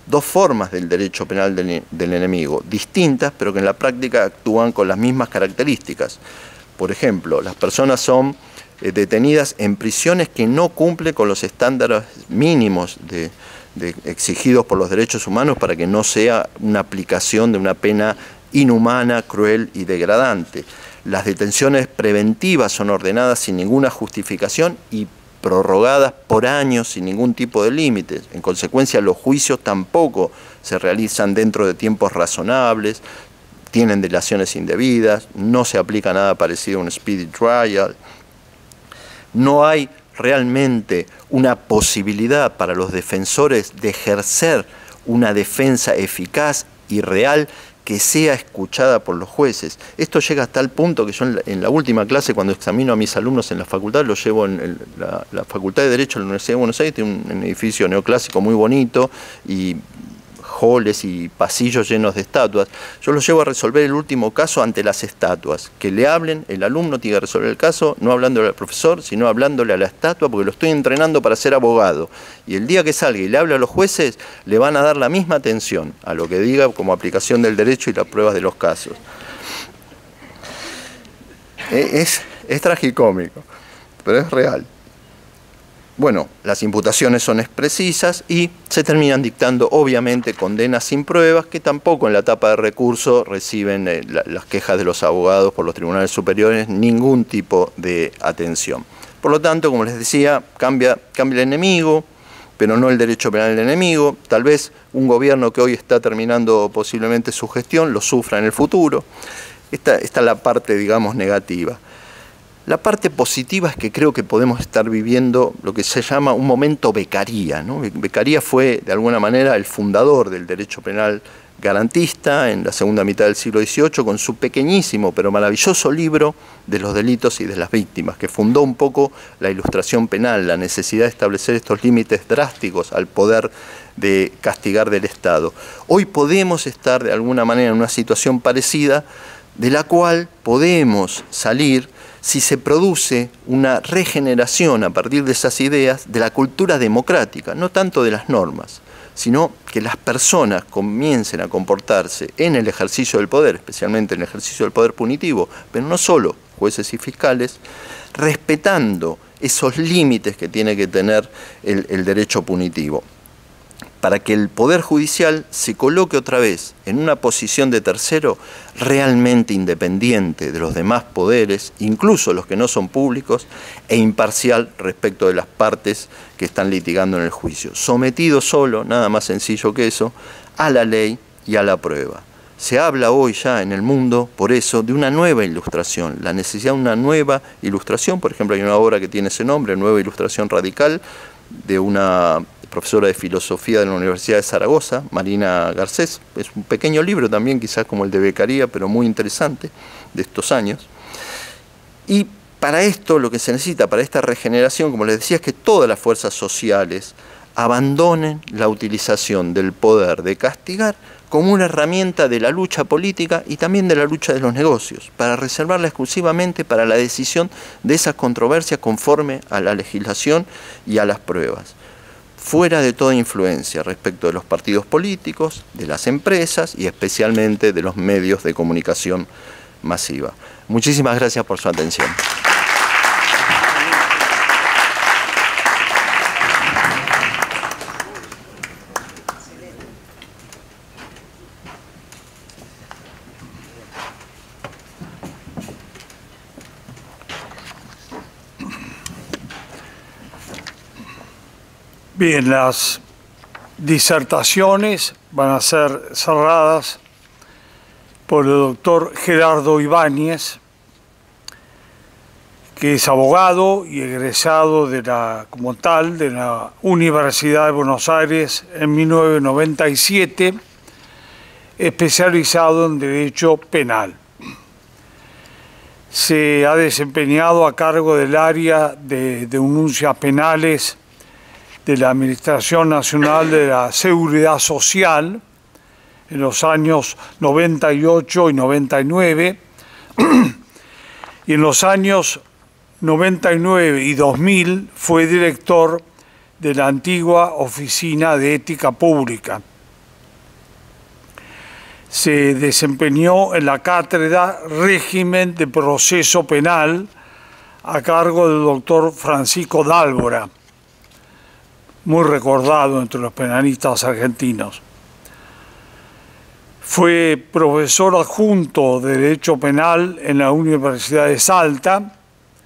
dos formas del derecho penal del, del enemigo, distintas, pero que en la práctica actúan con las mismas características. Por ejemplo, las personas son eh, detenidas en prisiones que no cumplen con los estándares mínimos de, de, exigidos por los derechos humanos para que no sea una aplicación de una pena inhumana, cruel y degradante. Las detenciones preventivas son ordenadas sin ninguna justificación y prorrogadas por años sin ningún tipo de límites. En consecuencia, los juicios tampoco se realizan dentro de tiempos razonables, tienen dilaciones indebidas, no se aplica nada parecido a un speedy trial. No hay realmente una posibilidad para los defensores de ejercer una defensa eficaz y real que sea escuchada por los jueces. Esto llega hasta el punto que yo en la, en la última clase, cuando examino a mis alumnos en la facultad, los llevo en el, la, la Facultad de Derecho de la Universidad de Buenos Aires, tiene un, un edificio neoclásico muy bonito y halls y pasillos llenos de estatuas. Yo los llevo a resolver el último caso ante las estatuas. Que le hablen, el alumno tiene que resolver el caso, no hablándole al profesor, sino hablándole a la estatua, porque lo estoy entrenando para ser abogado. Y el día que salga y le hable a los jueces, le van a dar la misma atención a lo que diga como aplicación del derecho y las pruebas de los casos. Es, es tragicómico, pero es real. Bueno, las imputaciones son expresisas y se terminan dictando, obviamente, condenas sin pruebas, que tampoco en la etapa de recurso reciben eh, la, las quejas de los abogados por los tribunales superiores, ningún tipo de atención. Por lo tanto, como les decía, cambia, cambia el enemigo, pero no el derecho penal del enemigo. Tal vez un gobierno que hoy está terminando posiblemente su gestión lo sufra en el futuro. Esta, esta es la parte, digamos, negativa. La parte positiva es que creo que podemos estar viviendo lo que se llama un momento Beccaria, ¿no? Beccaria fue, de alguna manera, el fundador del derecho penal garantista en la segunda mitad del siglo dieciocho, con su pequeñísimo pero maravilloso libro de los delitos y de las víctimas, que fundó un poco la ilustración penal, la necesidad de establecer estos límites drásticos al poder de castigar del Estado. Hoy podemos estar, de alguna manera, en una situación parecida, de la cual podemos salir si se produce una regeneración a partir de esas ideas de la cultura democrática, no tanto de las normas, sino que las personas comiencen a comportarse en el ejercicio del poder, especialmente en el ejercicio del poder punitivo, pero no solo jueces y fiscales, respetando esos límites que tiene que tener el, el derecho punitivo, para que el Poder Judicial se coloque otra vez en una posición de tercero realmente independiente de los demás poderes, incluso los que no son públicos, e imparcial respecto de las partes que están litigando en el juicio, sometido solo, nada más sencillo que eso, a la ley y a la prueba. Se habla hoy ya en el mundo, por eso, de una nueva ilustración, la necesidad de una nueva ilustración. Por ejemplo, hay una obra que tiene ese nombre, Nueva Ilustración Radical, de una profesora de filosofía de la Universidad de Zaragoza, Marina Garcés. Es un pequeño libro también, quizás como el de Beccaria, pero muy interesante, de estos años. Y para esto lo que se necesita, para esta regeneración, como les decía, es que todas las fuerzas sociales abandonen la utilización del poder de castigar como una herramienta de la lucha política y también de la lucha de los negocios, para reservarla exclusivamente para la decisión de esas controversias conforme a la legislación y a las pruebas, fuera de toda influencia respecto de los partidos políticos, de las empresas y especialmente de los medios de comunicación masiva. Muchísimas gracias por su atención. Bien, las disertaciones van a ser cerradas por el doctor Gerardo Ibáñez, que es abogado y egresado de la, como tal, de la Universidad de Buenos Aires en mil novecientos noventa y siete, especializado en Derecho Penal. Se ha desempeñado a cargo del área de denuncias penales de la Administración Nacional de la Seguridad Social en los años noventa y ocho y noventa y nueve, y en los años noventa y nueve y dos mil fue director de la antigua Oficina de Ética Pública. se desempeñó en la cátedra Régimen de Proceso Penal a cargo del doctor Francisco Dálvora, muy recordado entre los penalistas argentinos. Fue profesor adjunto de Derecho Penal en la Universidad de Salta.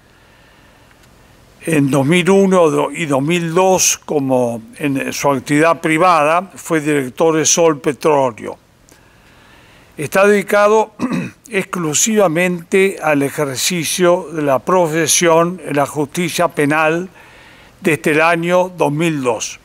En dos mil uno y dos mil dos, como en su actividad privada, fue director de Sol Petróleo. Está dedicado exclusivamente al ejercicio de la profesión en la justicia penal desde el año dos mil dos.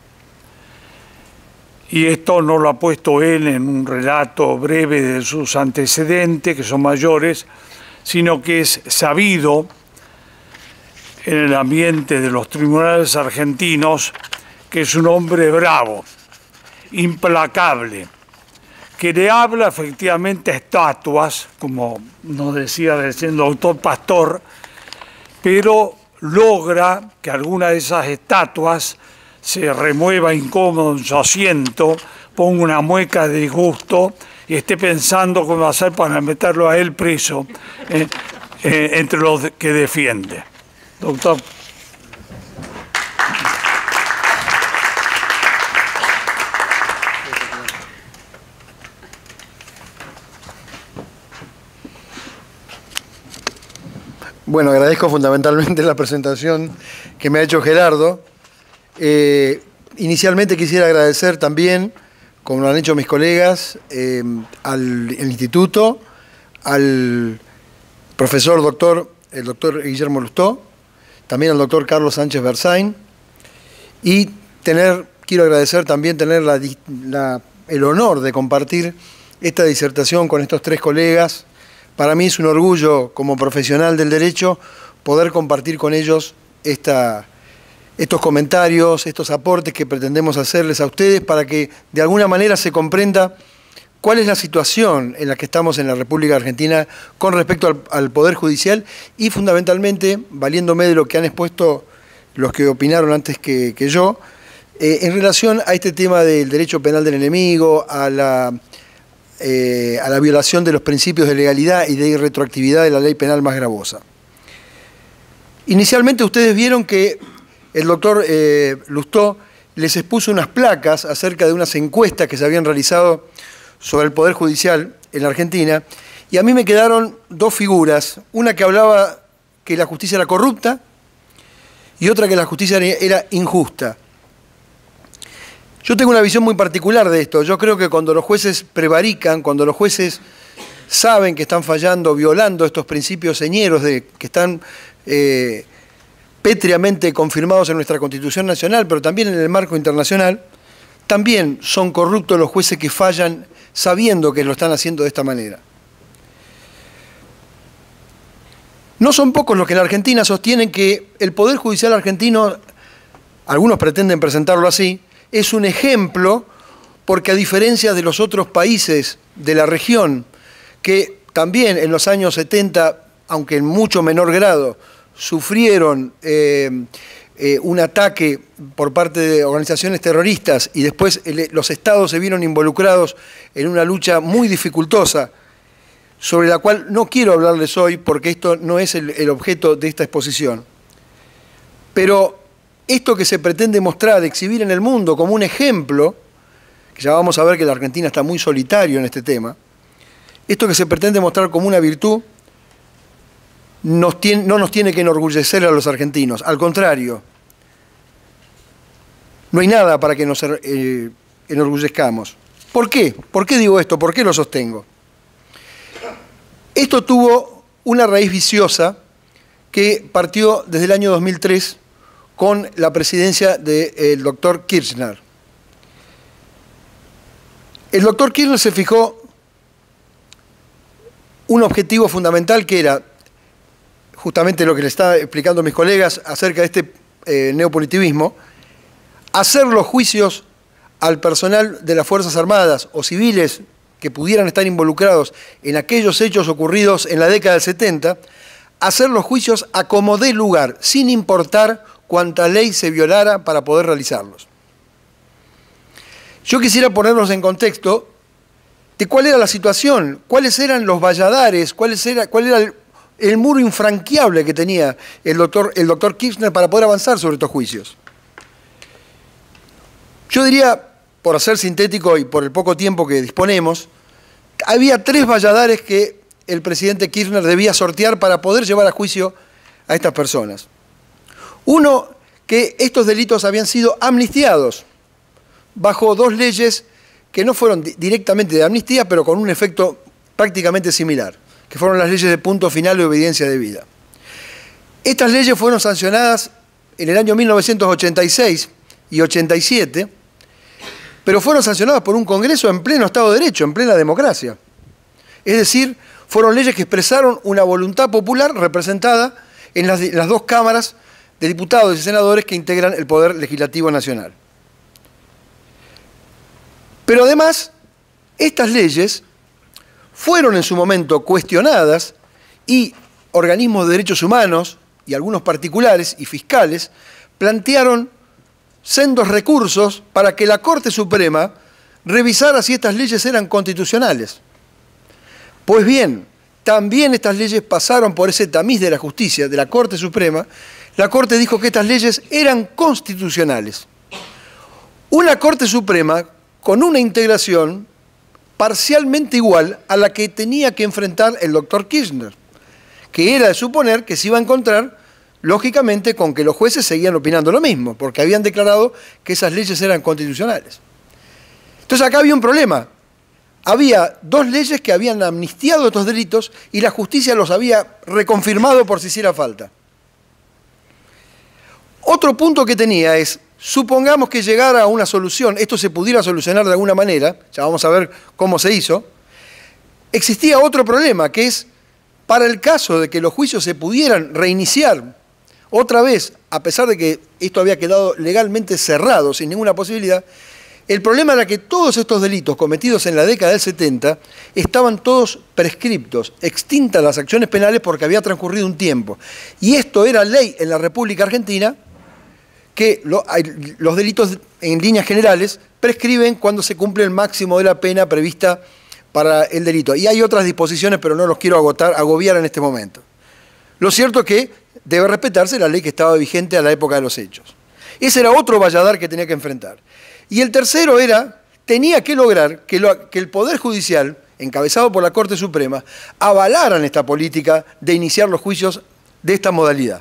Y esto no lo ha puesto él en un relato breve de sus antecedentes, que son mayores, sino que es sabido en el ambiente de los tribunales argentinos que es un hombre bravo, implacable, que le habla efectivamente a estatuas, como nos decía recién el doctor Pastor, pero logra que alguna de esas estatuas se remueva incómodo en su asiento, ponga una mueca de disgusto y esté pensando cómo hacer para meterlo a él preso eh, eh, entre los que defiende. Doctor. Bueno, agradezco fundamentalmente la presentación que me ha hecho Gerardo. Eh, inicialmente quisiera agradecer también, como lo han hecho mis colegas, eh, al el instituto, al profesor doctor, el doctor Guillermo Lustó, también al doctor Carlos Sánchez Berzain, y tener, quiero agradecer también tener la, la, el honor de compartir esta disertación con estos tres colegas. Para mí es un orgullo como profesional del derecho poder compartir con ellos esta, estos comentarios, estos aportes que pretendemos hacerles a ustedes para que de alguna manera se comprenda cuál es la situación en la que estamos en la República Argentina con respecto al, al Poder Judicial y fundamentalmente, valiéndome de lo que han expuesto los que opinaron antes que, que yo, eh, en relación a este tema del derecho penal del enemigo, a la... Eh, a la violación de los principios de legalidad y de irretroactividad de la ley penal más gravosa. Inicialmente ustedes vieron que el doctor eh, Lustó les expuso unas placas acerca de unas encuestas que se habían realizado sobre el Poder Judicial en la Argentina, y a mí me quedaron dos figuras, una que hablaba que la justicia era corrupta y otra que la justicia era injusta. Yo tengo una visión muy particular de esto. Yo creo que cuando los jueces prevarican, cuando los jueces saben que están fallando, violando estos principios señeros de, que están eh, pétreamente confirmados en nuestra Constitución Nacional, pero también en el marco internacional, también son corruptos los jueces que fallan sabiendo que lo están haciendo de esta manera. No son pocos los que en Argentina sostienen que el Poder Judicial argentino, algunos pretenden presentarlo así, es un ejemplo porque a diferencia de los otros países de la región que también en los años setenta, aunque en mucho menor grado, sufrieron eh, eh, un ataque por parte de organizaciones terroristas y después el, los estados se vieron involucrados en una lucha muy dificultosa, sobre la cual no quiero hablarles hoy porque esto no es el, el objeto de esta exposición. Pero esto que se pretende mostrar, exhibir en el mundo como un ejemplo, que ya vamos a ver que la Argentina está muy solitario en este tema, esto que se pretende mostrar como una virtud, nos tiene, no nos tiene que enorgullecer a los argentinos, al contrario, no hay nada para que nos eh, enorgullezcamos. ¿Por qué? ¿Por qué digo esto? ¿Por qué lo sostengo? Esto tuvo una raíz viciosa que partió desde el año dos mil tres con la presidencia del doctor Kirchner. El doctor Kirchner se fijó un objetivo fundamental que era justamente lo que le estaba explicando a mis colegas acerca de este eh, neopunitivismo, hacer los juicios al personal de las Fuerzas Armadas o civiles que pudieran estar involucrados en aquellos hechos ocurridos en la década del setenta, hacer los juicios a como dé lugar, sin importar cuánta ley se violara para poder realizarlos. Yo quisiera ponerlos en contexto de cuál era la situación, cuáles eran los valladares, cuáles era, cuál era el, el muro infranqueable que tenía el doctor, el doctor Kirchner para poder avanzar sobre estos juicios. Yo diría, por ser sintético y por el poco tiempo que disponemos, había tres valladares que el presidente Kirchner debía sortear para poder llevar a juicio a estas personas. Uno, que estos delitos habían sido amnistiados bajo dos leyes que no fueron directamente de amnistía, pero con un efecto prácticamente similar, que fueron las leyes de punto final y obediencia debida. Estas leyes fueron sancionadas en el año mil novecientos ochenta y seis y ochenta y siete, pero fueron sancionadas por un Congreso en pleno Estado de Derecho, en plena democracia. Es decir, fueron leyes que expresaron una voluntad popular representada en las, en las dos cámaras de diputados y senadores que integran el Poder Legislativo Nacional. Pero además, estas leyes fueron en su momento cuestionadas y organismos de derechos humanos y algunos particulares y fiscales plantearon sendos recursos para que la Corte Suprema revisara si estas leyes eran constitucionales. Pues bien, también estas leyes pasaron por ese tamiz de la justicia, de la Corte Suprema. La Corte dijo que estas leyes eran constitucionales. Una Corte Suprema con una integración parcialmente igual a la que tenía que enfrentar el doctor Kirchner, que era de suponer que se iba a encontrar, lógicamente, con que los jueces seguían opinando lo mismo, porque habían declarado que esas leyes eran constitucionales. Entonces acá había un problema. Había dos leyes que habían amnistiado estos delitos y la justicia los había reconfirmado por si hiciera falta. Otro punto que tenía es, supongamos que llegara a una solución, esto se pudiera solucionar de alguna manera, ya vamos a ver cómo se hizo, existía otro problema, que es, para el caso de que los juicios se pudieran reiniciar otra vez, a pesar de que esto había quedado legalmente cerrado, sin ninguna posibilidad, el problema era que todos estos delitos cometidos en la década del setenta estaban todos prescriptos, extintas las acciones penales porque había transcurrido un tiempo. Y esto era ley en la República Argentina, que lo, los delitos en líneas generales prescriben cuando se cumple el máximo de la pena prevista para el delito. Y hay otras disposiciones, pero no los quiero agotar, agobiar en este momento. Lo cierto es que debe respetarse la ley que estaba vigente a la época de los hechos. Ese era otro valladar que tenía que enfrentar. Y el tercero era, tenía que lograr que, lo, que el Poder Judicial, encabezado por la Corte Suprema, avalaran esta política de iniciar los juicios de esta modalidad.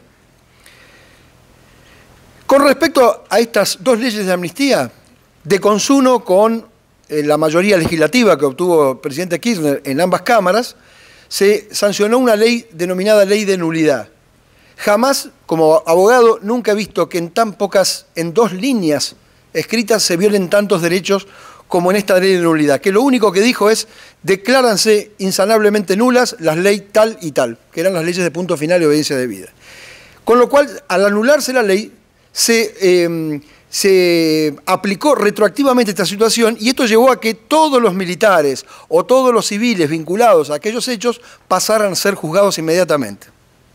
Con respecto a estas dos leyes de amnistía, de consuno con eh, la mayoría legislativa que obtuvo el presidente Kirchner en ambas cámaras, se sancionó una ley denominada ley de nulidad. Jamás, como abogado, nunca he visto que en tan pocas, en dos líneas escritas se violen tantos derechos como en esta ley de nulidad, que lo único que dijo es, decláranse insanablemente nulas las leyes tal y tal, que eran las leyes de punto final y obediencia debida. Con lo cual, al anularse la ley, se, eh, se aplicó retroactivamente esta situación y esto llevó a que todos los militares o todos los civiles vinculados a aquellos hechos pasaran a ser juzgados inmediatamente.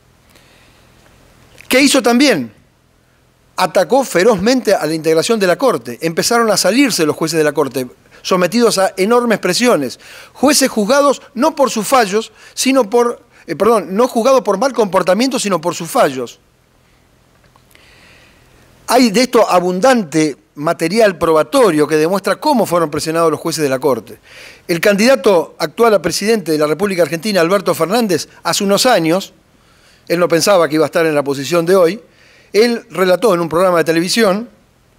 ¿Qué hizo también? Atacó ferozmente a la integración de la Corte. Empezaron a salirse los jueces de la Corte, sometidos a enormes presiones. Jueces juzgados no por sus fallos, sino por, eh, perdón, no juzgados por mal comportamiento, sino por sus fallos. Hay de esto abundante material probatorio que demuestra cómo fueron presionados los jueces de la Corte. El candidato actual a presidente de la República Argentina, Alberto Fernández, hace unos años, él no pensaba que iba a estar en la posición de hoy, él relató en un programa de televisión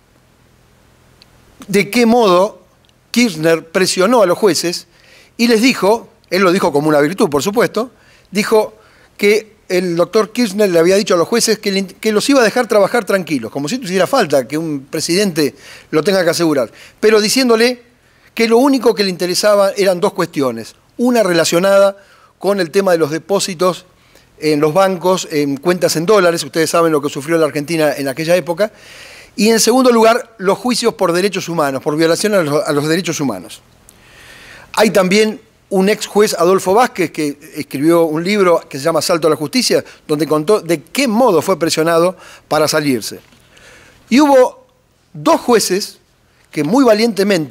de qué modo Kirchner presionó a los jueces y les dijo, él lo dijo como una virtud, por supuesto, dijo que el doctor Kirchner le había dicho a los jueces que, le, que los iba a dejar trabajar tranquilos, como si no hiciera falta que un presidente lo tenga que asegurar, pero diciéndole que lo único que le interesaba eran dos cuestiones, una relacionada con el tema de los depósitos en los bancos, en cuentas en dólares, ustedes saben lo que sufrió la Argentina en aquella época, y en segundo lugar, los juicios por derechos humanos, por violación a los, a los derechos humanos. Hay también un ex juez, Adolfo Vázquez, que escribió un libro que se llama Asalto a la Justicia, donde contó de qué modo fue presionado para salirse. Y hubo dos jueces que muy valientemente,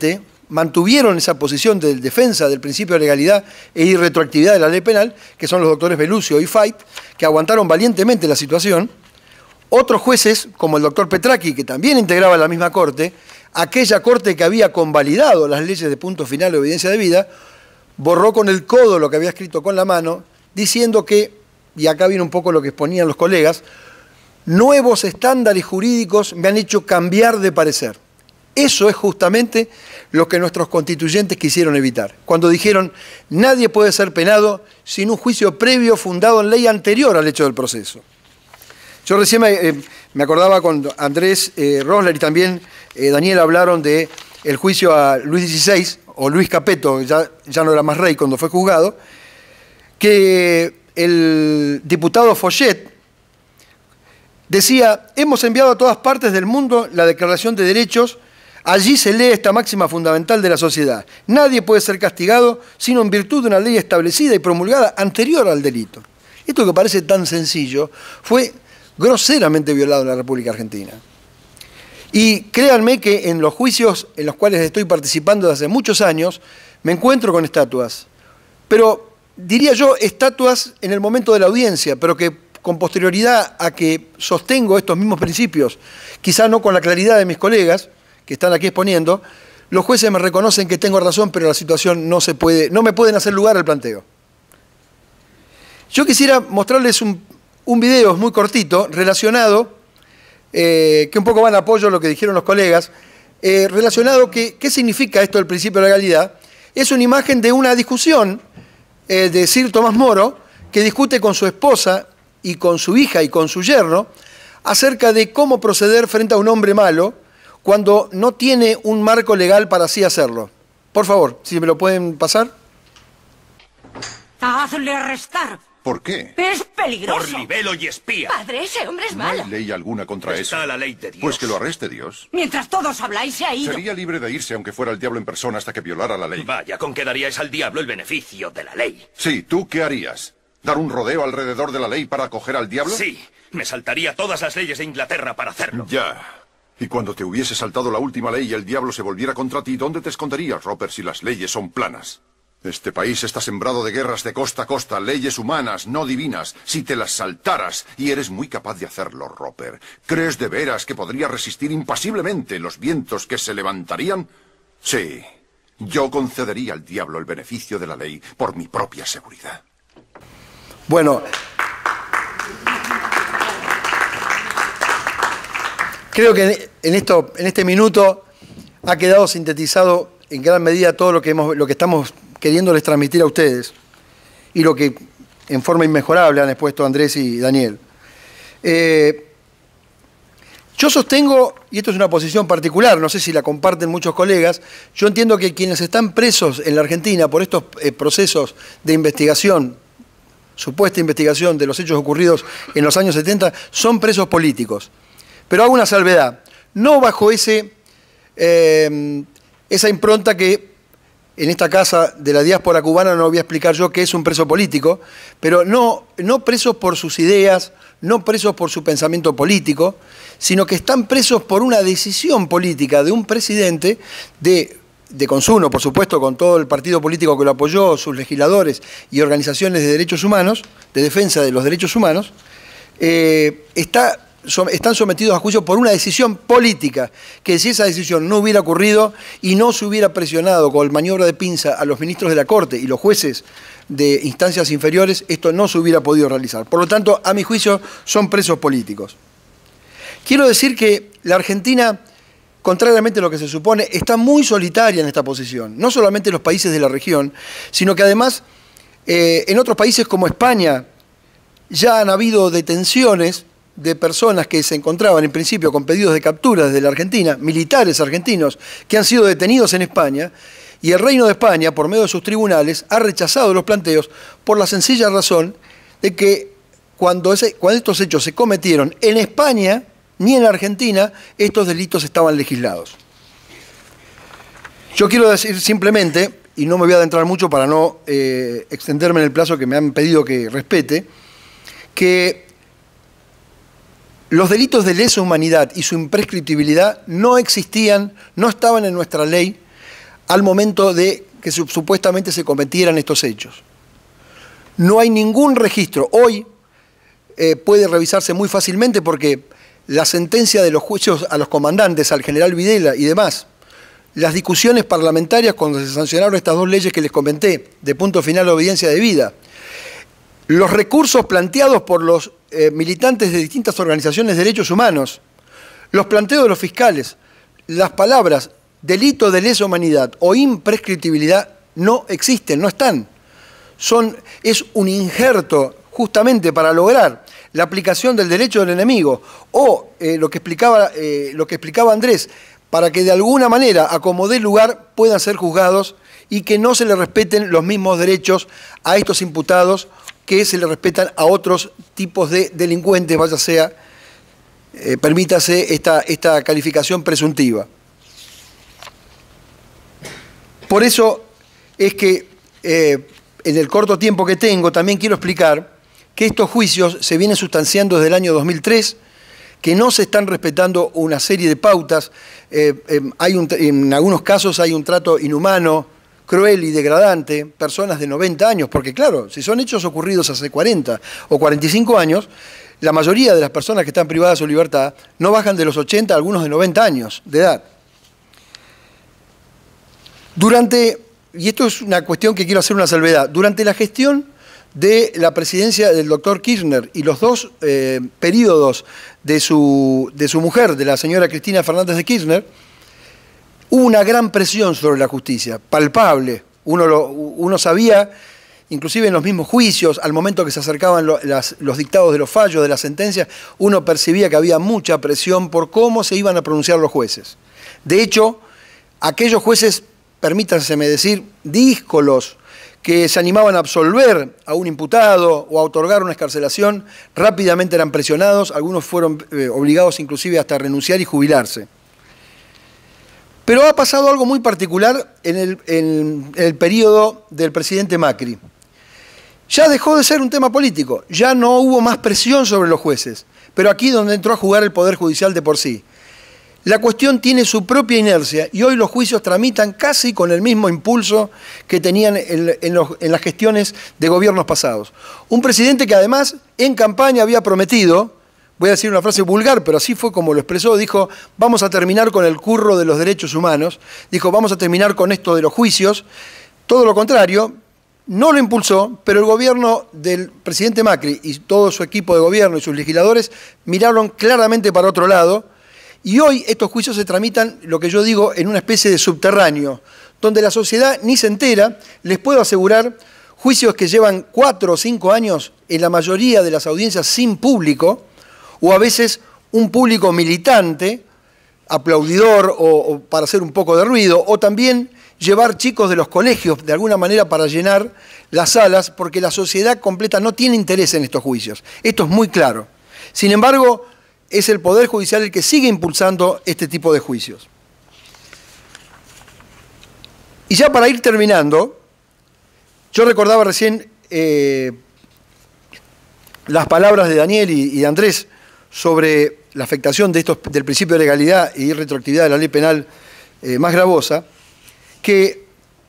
mantuvieron esa posición de defensa del principio de legalidad e irretroactividad de la ley penal, que son los doctores Belucio y Fait, que aguantaron valientemente la situación. Otros jueces, como el doctor Petraki, que también integraba la misma corte, aquella corte que había convalidado las leyes de punto final de obediencia debida, borró con el codo lo que había escrito con la mano, diciendo que, y acá viene un poco lo que exponían los colegas, nuevos estándares jurídicos me han hecho cambiar de parecer. Eso es justamente lo que nuestros constituyentes quisieron evitar, cuando dijeron nadie puede ser penado sin un juicio previo fundado en ley anterior al hecho del proceso. Yo recién me, eh, me acordaba cuando Andrés eh, Rosler y también eh, Daniel hablaron de el juicio a Luis dieciséis, o Luis Capeto, ya, ya no era más rey cuando fue juzgado, que el diputado Follet decía, hemos enviado a todas partes del mundo la Declaración de Derechos. Allí se lee esta máxima fundamental de la sociedad. Nadie puede ser castigado sino en virtud de una ley establecida y promulgada anterior al delito. Esto que parece tan sencillo fue groseramente violado en la República Argentina. Y créanme que en los juicios en los cuales estoy participando desde hace muchos años, me encuentro con estatuas. Pero diría yo estatuas en el momento de la audiencia, pero que con posterioridad a que sostengo estos mismos principios, quizá no con la claridad de mis colegas, que están aquí exponiendo, los jueces me reconocen que tengo razón, pero la situación no se puede, no me pueden hacer lugar al planteo. Yo quisiera mostrarles un, un video muy cortito, relacionado, eh, que un poco va en apoyo a lo que dijeron los colegas, eh, relacionado que, ¿qué significa esto del principio de legalidad? Es una imagen de una discusión eh, de Sir Tomás Moro, que discute con su esposa y con su hija y con su yerno, acerca de cómo proceder frente a un hombre malo, cuando no tiene un marco legal para así hacerlo. Por favor, si me lo pueden pasar. Hazle arrestar. ¿Por qué? Es peligroso. Por libelo y espía. Padre, ese hombre es No malo. hay ley alguna contra eso. Está la ley de Dios. Pues que lo arreste Dios. Mientras todos habláis, se ha ido. Sería libre de irse aunque fuera el diablo en persona hasta que violara la ley. Vaya, con que daríais al diablo el beneficio de la ley. Sí, ¿tú qué harías? ¿Dar un rodeo alrededor de la ley para acoger al diablo? Sí, me saltaría todas las leyes de Inglaterra para hacerlo. Ya. Y cuando te hubiese saltado la última ley y el diablo se volviera contra ti, ¿dónde te esconderías, Roper, si las leyes son planas? Este país está sembrado de guerras de costa a costa, leyes humanas, no divinas. Si te las saltaras, y eres muy capaz de hacerlo, Roper, ¿crees de veras que podría resistir impasiblemente los vientos que se levantarían? Sí, yo concedería al diablo el beneficio de la ley por mi propia seguridad. Bueno, creo que en, esto, en este minuto ha quedado sintetizado en gran medida todo lo que, hemos, lo que estamos queriéndoles transmitir a ustedes y lo que en forma inmejorable han expuesto Andrés y Daniel. Eh, yo sostengo, y esto es una posición particular, no sé si la comparten muchos colegas, yo entiendo que quienes están presos en la Argentina por estos eh, procesos de investigación, supuesta investigación de los hechos ocurridos en los años setenta, son presos políticos. Pero hago una salvedad, no bajo ese, eh, esa impronta que en esta casa de la diáspora cubana no voy a explicar yo qué es un preso político, pero no, no presos por sus ideas, no presos por su pensamiento político, sino que están presos por una decisión política de un presidente de, de consumo, por supuesto, con todo el partido político que lo apoyó, sus legisladores y organizaciones de derechos humanos, de defensa de los derechos humanos, eh, está... están sometidos a juicio por una decisión política, que si esa decisión no hubiera ocurrido y no se hubiera presionado con maniobra de pinza a los ministros de la Corte y los jueces de instancias inferiores, esto no se hubiera podido realizar. Por lo tanto, a mi juicio, son presos políticos. Quiero decir que la Argentina, contrariamente a lo que se supone, está muy solitaria en esta posición. No solamente los países de la región, sino que además eh, en otros países como España ya han habido detenciones de personas que se encontraban en principio con pedidos de captura desde la Argentina, militares argentinos que han sido detenidos en España, y el Reino de España, por medio de sus tribunales, ha rechazado los planteos por la sencilla razón de que cuando, ese, cuando estos hechos se cometieron en España, ni en Argentina, estos delitos estaban legislados. Yo quiero decir simplemente, y no me voy a adentrar mucho para no eh, extenderme en el plazo que me han pedido que respete, que los delitos de lesa humanidad y su imprescriptibilidad no existían, no estaban en nuestra ley al momento de que supuestamente se cometieran estos hechos. No hay ningún registro. Hoy eh, puede revisarse muy fácilmente porque la sentencia de los juicios a los comandantes, al general Videla y demás, las discusiones parlamentarias cuando se sancionaron estas dos leyes que les comenté, de punto final de obediencia debida, los recursos planteados por los eh, militantes de distintas organizaciones de derechos humanos, los planteos de los fiscales, las palabras delito de lesa humanidad o imprescriptibilidad no existen, no están. Son, es un injerto justamente para lograr la aplicación del derecho del enemigo o eh, lo, que explicaba, eh, lo que explicaba Andrés, para que de alguna manera, a como dé lugar, puedan ser juzgados y que no se le respeten los mismos derechos a estos imputados que se le respetan a otros tipos de delincuentes, vaya sea, eh, permítase esta, esta calificación presuntiva. Por eso es que eh, en el corto tiempo que tengo también quiero explicar que estos juicios se vienen sustanciando desde el año dos mil tres, que no se están respetando una serie de pautas. Eh, eh, hay un, en algunos casos hay un trato inhumano, cruel y degradante, personas de noventa años, porque claro, si son hechos ocurridos hace cuarenta o cuarenta y cinco años, la mayoría de las personas que están privadas de su libertad no bajan de los ochenta, algunos de noventa años de edad. Durante, y esto es una cuestión que quiero hacer una salvedad, durante la gestión de la presidencia del doctor Kirchner y los dos eh, periodos de su, de su mujer, de la señora Cristina Fernández de Kirchner, hubo una gran presión sobre la justicia, palpable. Uno, lo, uno sabía, inclusive en los mismos juicios, al momento que se acercaban lo, las, los dictados de los fallos, de las sentencias, uno percibía que había mucha presión por cómo se iban a pronunciar los jueces. De hecho, aquellos jueces, permítanseme decir, díscolos, que se animaban a absolver a un imputado o a otorgar una excarcelación, rápidamente eran presionados, algunos fueron eh, obligados inclusive hasta a renunciar y jubilarse. Pero ha pasado algo muy particular en el, en, en el periodo del presidente Macri. Ya dejó de ser un tema político, ya no hubo más presión sobre los jueces, pero aquí donde entró a jugar el Poder Judicial de por sí. La cuestión tiene su propia inercia y hoy los juicios tramitan casi con el mismo impulso que tenían en, en, los, en las gestiones de gobiernos pasados. Un presidente que además en campaña había prometido, voy a decir una frase vulgar, pero así fue como lo expresó, dijo, vamos a terminar con el curro de los derechos humanos, dijo, vamos a terminar con esto de los juicios. Todo lo contrario, no lo impulsó, pero el gobierno del presidente Macri y todo su equipo de gobierno y sus legisladores miraron claramente para otro lado. Y hoy estos juicios se tramitan, lo que yo digo, en una especie de subterráneo, donde la sociedad ni se entera. Les puedo asegurar, juicios que llevan cuatro o cinco años, en la mayoría de las audiencias sin público, o a veces un público militante, aplaudidor o, o para hacer un poco de ruido, o también llevar chicos de los colegios de alguna manera para llenar las salas, porque la sociedad completa no tiene interés en estos juicios. Esto es muy claro. Sin embargo, es el Poder Judicial el que sigue impulsando este tipo de juicios. Y ya para ir terminando, yo recordaba recién eh, las palabras de Daniel y, y de Andrés sobre la afectación de estos, del principio de legalidad y retroactividad de la ley penal eh, más gravosa, que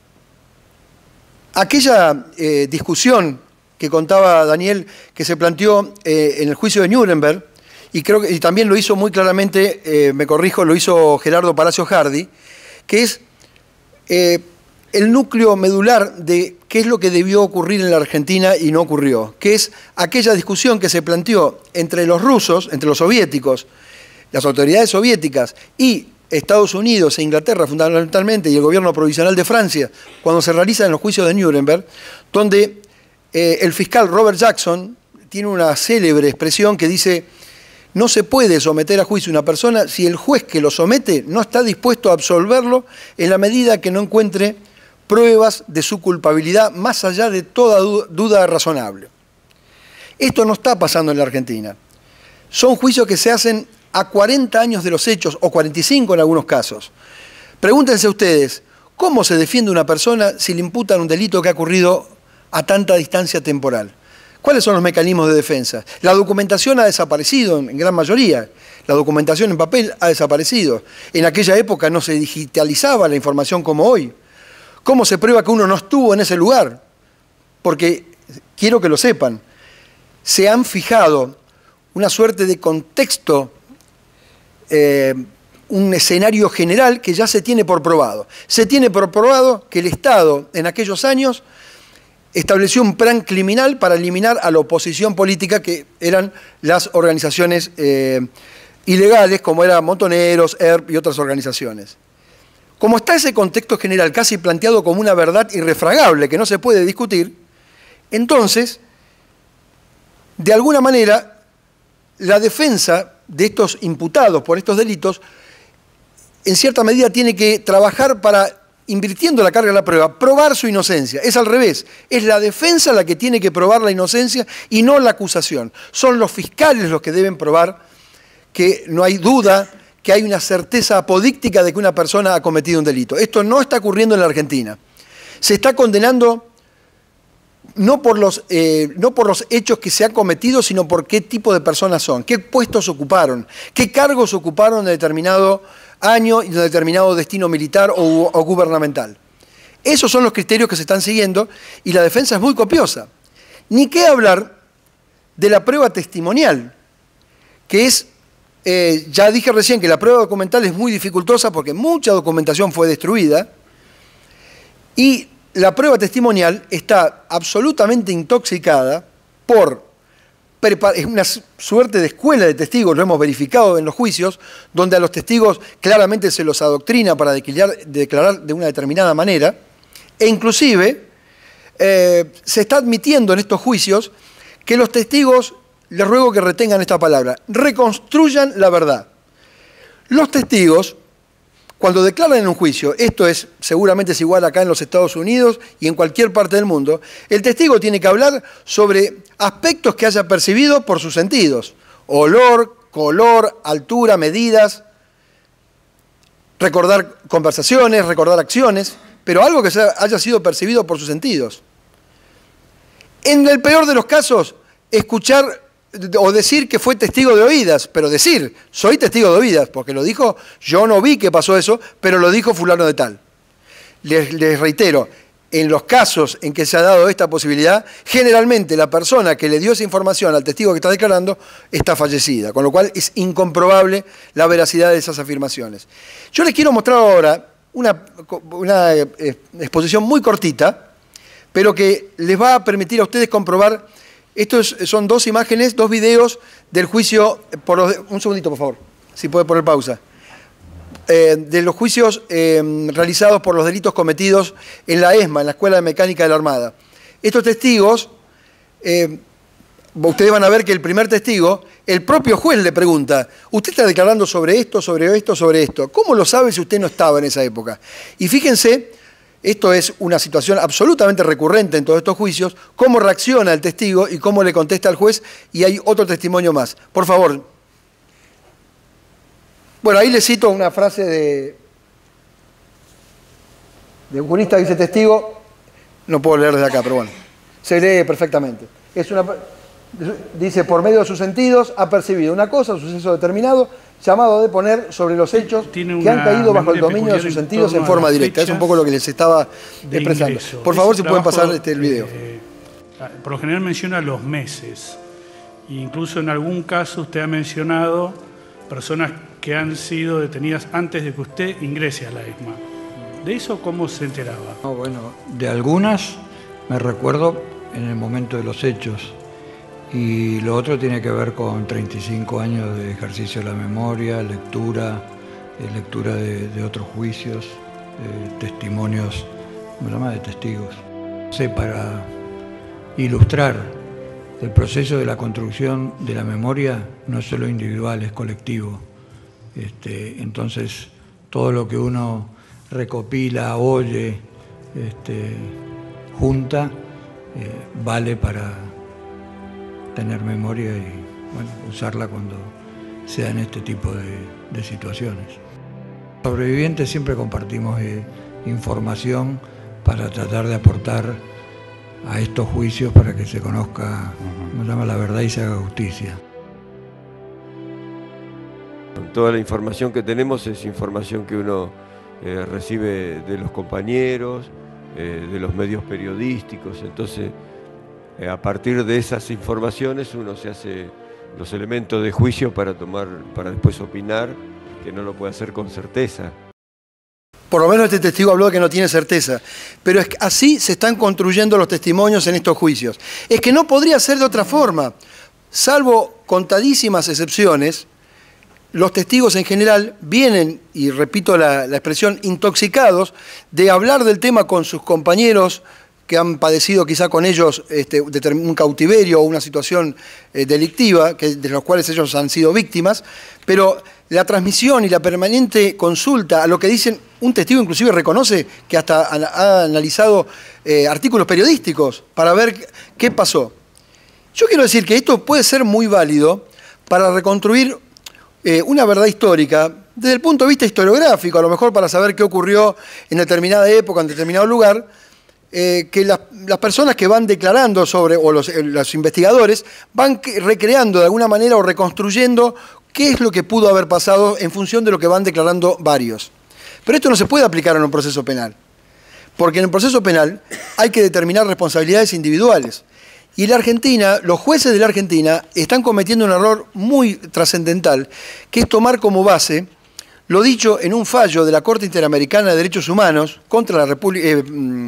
aquella eh, discusión que contaba Daniel, que se planteó eh, en el juicio de Nuremberg, y creo que y también lo hizo muy claramente, eh, me corrijo, lo hizo Gerardo Palacio Hardy, que es eh, el núcleo medular de qué es lo que debió ocurrir en la Argentina y no ocurrió, que es aquella discusión que se planteó entre los rusos, entre los soviéticos, las autoridades soviéticas y Estados Unidos e Inglaterra fundamentalmente y el gobierno provisional de Francia, cuando se realizan los juicios de Nuremberg, donde eh, el fiscal Robert Jackson tiene una célebre expresión que dice: no se puede someter a juicio a una persona si el juez que lo somete no está dispuesto a absolverlo en la medida que no encuentre pruebas de su culpabilidad más allá de toda duda razonable. Esto no está pasando en la Argentina. Son juicios que se hacen a cuarenta años de los hechos, o cuarenta y cinco en algunos casos. Pregúntense ustedes, ¿cómo se defiende una persona si le imputan un delito que ha ocurrido a tanta distancia temporal? ¿Cuáles son los mecanismos de defensa? La documentación ha desaparecido en gran mayoría. La documentación en papel ha desaparecido. En aquella época no se digitalizaba la información como hoy. ¿Cómo se prueba que uno no estuvo en ese lugar? Porque, quiero que lo sepan, se han fijado una suerte de contexto, eh, un escenario general que ya se tiene por probado. Se tiene por probado que el Estado en aquellos años estableció un plan criminal para eliminar a la oposición política, que eran las organizaciones eh, ilegales, como eran Montoneros, E R P y otras organizaciones. Como está ese contexto general casi planteado como una verdad irrefragable que no se puede discutir, entonces, de alguna manera, la defensa de estos imputados por estos delitos, en cierta medida tiene que trabajar para, invirtiendo la carga de la prueba, probar su inocencia. Es al revés, es la defensa la que tiene que probar la inocencia y no la acusación. Son los fiscales los que deben probar que no hay duda, que hay una certeza apodíctica de que una persona ha cometido un delito. Esto no está ocurriendo en la Argentina. Se está condenando no por los, eh, no por los hechos que se han cometido, sino por qué tipo de personas son, qué puestos ocuparon, qué cargos ocuparon en determinado año y en determinado destino militar o, o gubernamental. Esos son los criterios que se están siguiendo y la defensa es muy copiosa. Ni qué hablar de la prueba testimonial, que es, eh, ya dije recién que la prueba documental es muy dificultosa porque mucha documentación fue destruida y la prueba testimonial está absolutamente intoxicada por, es una suerte de escuela de testigos, lo hemos verificado en los juicios, donde a los testigos claramente se los adoctrina para declarar, declarar de una determinada manera, e inclusive eh, se está admitiendo en estos juicios que los testigos, les ruego que retengan esta palabra, reconstruyan la verdad. Los testigos, cuando declaran en un juicio, esto es seguramente es igual acá en los Estados Unidos y en cualquier parte del mundo, el testigo tiene que hablar sobre aspectos que haya percibido por sus sentidos. Olor, color, altura, medidas, recordar conversaciones, recordar acciones, pero algo que haya sido percibido por sus sentidos. En el peor de los casos, escuchar o decir que fue testigo de oídas, pero decir, soy testigo de oídas, porque lo dijo, yo no vi que pasó eso, pero lo dijo fulano de tal. Les, les reitero, en los casos en que se ha dado esta posibilidad, generalmente la persona que le dio esa información al testigo que está declarando está fallecida, con lo cual es incomprobable la veracidad de esas afirmaciones. Yo les quiero mostrar ahora una, una exposición muy cortita, pero que les va a permitir a ustedes comprobar. Estos son dos imágenes, dos videos del juicio, por los, un segundito por favor, si puede poner pausa, eh, de los juicios eh, realizados por los delitos cometidos en la ESMA, en la Escuela de Mecánica de la Armada. Estos testigos, eh, ustedes van a ver que el primer testigo, el propio juez le pregunta, usted está declarando sobre esto, sobre esto, sobre esto, ¿cómo lo sabe si usted no estaba en esa época? Y fíjense, esto es una situación absolutamente recurrente en todos estos juicios, cómo reacciona el testigo y cómo le contesta al juez, y hay otro testimonio más. Por favor. Bueno, ahí le cito una frase de, de un jurista que dice testigo, no puedo leer desde acá, pero bueno, se lee perfectamente. Es una, dice, por medio de sus sentidos ha percibido una cosa, un suceso determinado, llamado a deponer sobre los hechos que han caído bajo el dominio de sus sentidos en forma directa. Es un poco lo que les estaba expresando. Ingreso. Por favor, Ese si pueden pasar trabajo, este, el video. Eh, por lo general menciona los meses. Incluso en algún caso usted ha mencionado personas que han sido detenidas antes de que usted ingrese a la ESMA. ¿De eso cómo se enteraba? No, bueno, de algunas me recuerdo en el momento de los hechos. Y lo otro tiene que ver con treinta y cinco años de ejercicio de la memoria, lectura, eh, lectura de, de otros juicios, eh, testimonios, ¿cómo se llama?, de testigos. Sí, para ilustrar el proceso de la construcción de la memoria no es solo individual, es colectivo. Este, entonces, todo lo que uno recopila, oye, este, junta, eh, vale para tener memoria y bueno, usarla cuando se dan este tipo de, de situaciones. Los sobrevivientes siempre compartimos eh, información para tratar de aportar a estos juicios para que se conozca, como se llama, la verdad y se haga justicia. Toda la información que tenemos es información que uno eh, recibe de los compañeros eh, de los medios periodísticos. Entonces, eh, a partir de esas informaciones uno se hace los elementos de juicio para tomar, para después opinar, que no lo puede hacer con certeza. Por lo menos este testigo habló de que no tiene certeza, pero es que así se están construyendo los testimonios en estos juicios. Es que no podría ser de otra forma, salvo contadísimas excepciones. Los testigos en general vienen, y repito la, la expresión, intoxicados de hablar del tema con sus compañeros que han padecido quizá con ellos este, un cautiverio o una situación eh, delictiva, que, de los cuales ellos han sido víctimas, pero la transmisión y la permanente consulta a lo que dicen, un testigo inclusive reconoce que hasta ha, ha analizado eh, artículos periodísticos para ver qué pasó. Yo quiero decir que esto puede ser muy válido para reconstruir eh, una verdad histórica desde el punto de vista historiográfico, a lo mejor para saber qué ocurrió en determinada época, en determinado lugar, eh, que las, las personas que van declarando sobre, o los, eh, los investigadores, van recreando de alguna manera o reconstruyendo qué es lo que pudo haber pasado en función de lo que van declarando varios. Pero esto no se puede aplicar en un proceso penal, porque en el proceso penal hay que determinar responsabilidades individuales. Y la Argentina, los jueces de la Argentina están cometiendo un error muy trascendental, que es tomar como base lo dicho en un fallo de la Corte Interamericana de Derechos Humanos contra la República, eh,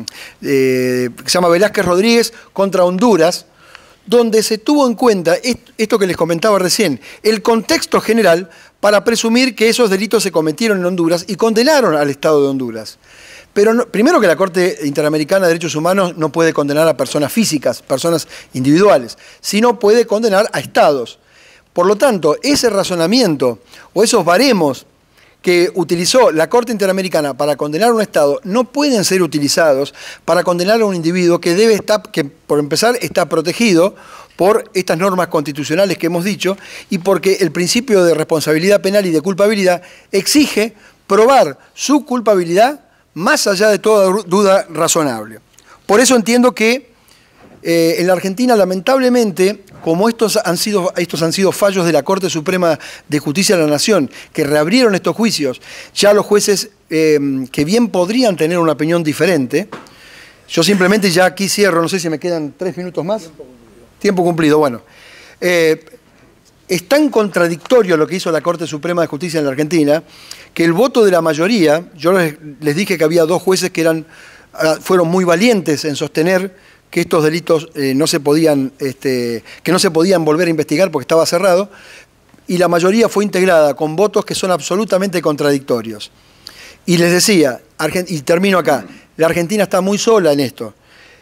eh, que se llama Velázquez Rodríguez, contra Honduras, donde se tuvo en cuenta esto que les comentaba recién, el contexto general para presumir que esos delitos se cometieron en Honduras y condenaron al Estado de Honduras. Pero no, primero que la Corte Interamericana de Derechos Humanos no puede condenar a personas físicas, personas individuales, sino puede condenar a estados. Por lo tanto, ese razonamiento o esos baremos que utilizó la Corte Interamericana para condenar a un Estado no pueden ser utilizados para condenar a un individuo que debe estar, que por empezar está protegido por estas normas constitucionales que hemos dicho y porque el principio de responsabilidad penal y de culpabilidad exige probar su culpabilidad más allá de toda duda razonable. Por eso entiendo que eh, en la Argentina, lamentablemente, como estos han, sido, estos han sido fallos de la Corte Suprema de Justicia de la Nación, que reabrieron estos juicios, ya los jueces eh, que bien podrían tener una opinión diferente, yo simplemente ya aquí cierro, no sé si me quedan tres minutos más. Tiempo cumplido. Tiempo cumplido, bueno. Eh, es tan contradictorio lo que hizo la Corte Suprema de Justicia en la Argentina, que el voto de la mayoría, yo les, les dije que había dos jueces que eran, fueron muy valientes en sostener que estos delitos eh, no se podían, este, que no se podían volver a investigar porque estaba cerrado, y la mayoría fue integrada con votos que son absolutamente contradictorios. Y les decía, y termino acá, la Argentina está muy sola en esto.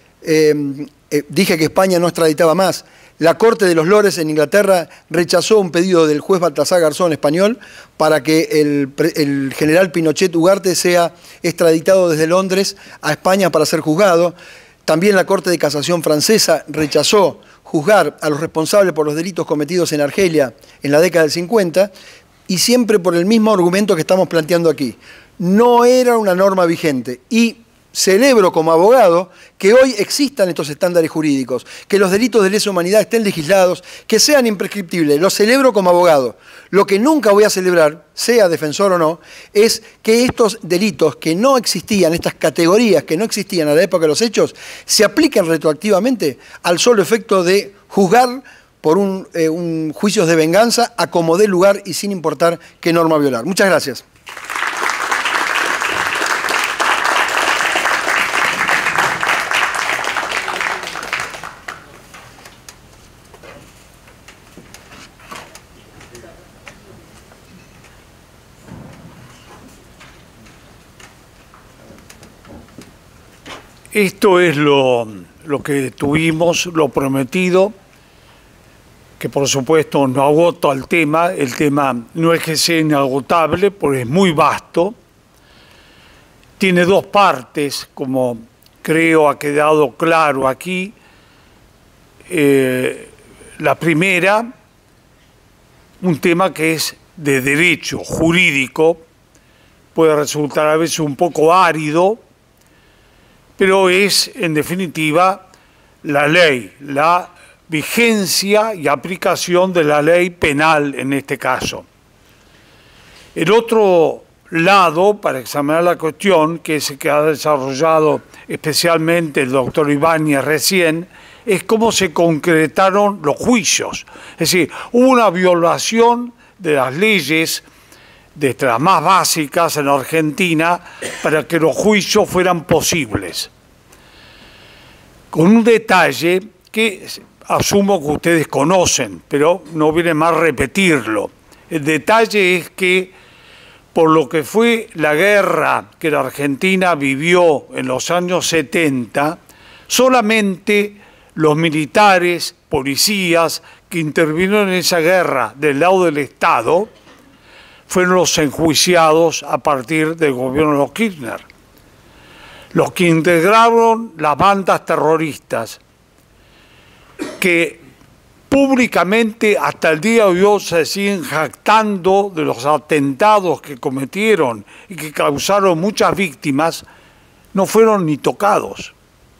Eh, eh, dije que España no extraditaba más. La Corte de los Lores en Inglaterra rechazó un pedido del juez Baltasar Garzón español para que el, el general Pinochet Ugarte sea extraditado desde Londres a España para ser juzgado. También la Corte de Casación francesa rechazó juzgar a los responsables por los delitos cometidos en Argelia en la década del cincuenta, y siempre por el mismo argumento que estamos planteando aquí. No era una norma vigente, y celebro como abogado que hoy existan estos estándares jurídicos, que los delitos de lesa humanidad estén legislados, que sean imprescriptibles. Lo celebro como abogado. Lo que nunca voy a celebrar, sea defensor o no, es que estos delitos que no existían, estas categorías que no existían a la época de los hechos, se apliquen retroactivamente al solo efecto de juzgar por un, eh, un juicios de venganza a como dé lugar y sin importar qué norma violar. Muchas gracias. Esto es lo, lo que tuvimos, lo prometido, que por supuesto no agota el tema. El tema no es que sea inagotable, porque es muy vasto. Tiene dos partes, como creo ha quedado claro aquí. Eh, la primera, un tema que es de derecho jurídico, puede resultar a veces un poco árido, pero es, en definitiva, la ley, la vigencia y aplicación de la ley penal en este caso. El otro lado para examinar la cuestión, que es el que ha desarrollado especialmente el doctor Ibáñez recién, es cómo se concretaron los juicios. Es decir, hubo una violación de las leyes, de las más básicas en Argentina, para que los juicios fueran posibles. Con un detalle que asumo que ustedes conocen, pero no viene más repetirlo. El detalle es que por lo que fue la guerra que la Argentina vivió en los años setenta, solamente los militares, policías que intervinieron en esa guerra del lado del Estado fueron los enjuiciados a partir del gobierno de los Kirchner. Los que integraron las bandas terroristas, que públicamente hasta el día de hoy se siguen jactando de los atentados que cometieron y que causaron muchas víctimas, no fueron ni tocados.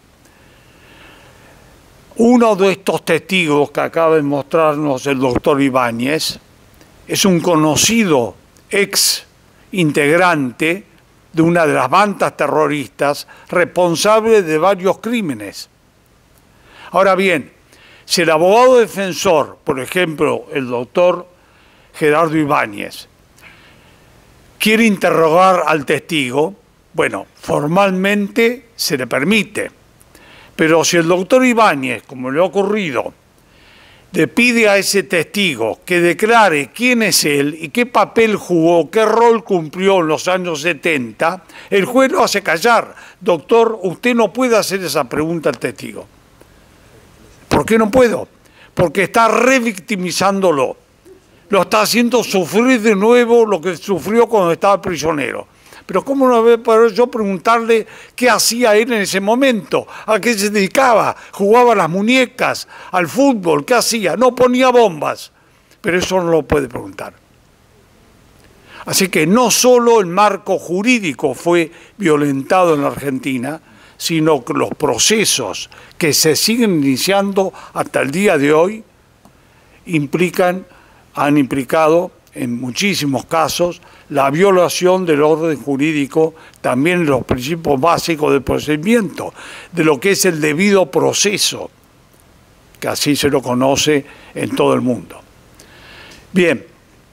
Uno de estos testigos que acaba de mostrarnos el doctor Ibáñez es un conocido ex integrante de una de las bandas terroristas responsable de varios crímenes. Ahora bien, si el abogado defensor, por ejemplo, el doctor Gerardo Ibáñez, quiere interrogar al testigo, bueno, formalmente se le permite. Pero si el doctor Ibáñez, como le ha ocurrido, le pide a ese testigo que declare quién es él y qué papel jugó, qué rol cumplió en los años setenta, el juez lo hace callar. Doctor, usted no puede hacer esa pregunta al testigo. ¿Por qué no puedo? Porque está revictimizándolo. Lo está haciendo sufrir de nuevo lo que sufrió cuando estaba prisionero. Pero ¿cómo no voy a poder yo preguntarle qué hacía él en ese momento? ¿A qué se dedicaba? ¿Jugaba a las muñecas? ¿Al fútbol? ¿Qué hacía? No ponía bombas. Pero eso no lo puede preguntar. Así que no solo el marco jurídico fue violentado en la Argentina, sino que los procesos que se siguen iniciando hasta el día de hoy implican, han implicado en muchísimos casos la violación del orden jurídico, también los principios básicos del procedimiento, de lo que es el debido proceso, que así se lo conoce en todo el mundo. Bien.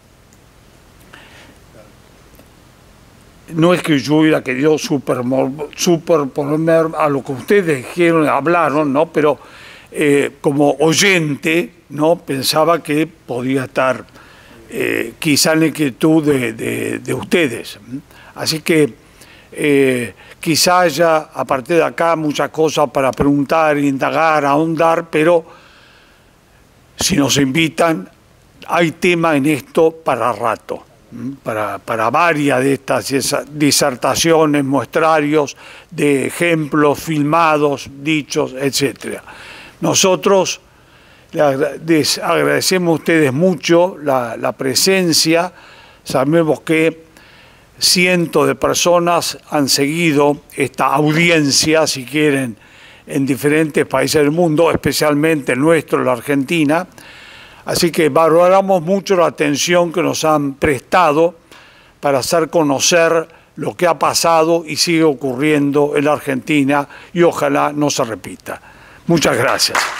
No es que yo hubiera querido superponer a lo que ustedes dijeron, hablaron, ¿no? Pero eh, como oyente, ¿no? Pensaba que podía estar eh, quizá en la inquietud de, de, de ustedes. Así que eh, quizá haya a partir de acá muchas cosas para preguntar, indagar, ahondar, pero si nos invitan, hay tema en esto para rato. Para, para varias de estas disertaciones, muestrarios de ejemplos filmados, dichos, etcétera. Nosotros les agradecemos a ustedes mucho la, la presencia. Sabemos que cientos de personas han seguido esta audiencia, si quieren, en diferentes países del mundo, especialmente el nuestro, la Argentina. Así que valoramos mucho la atención que nos han prestado para hacer conocer lo que ha pasado y sigue ocurriendo en la Argentina y ojalá no se repita. Muchas gracias.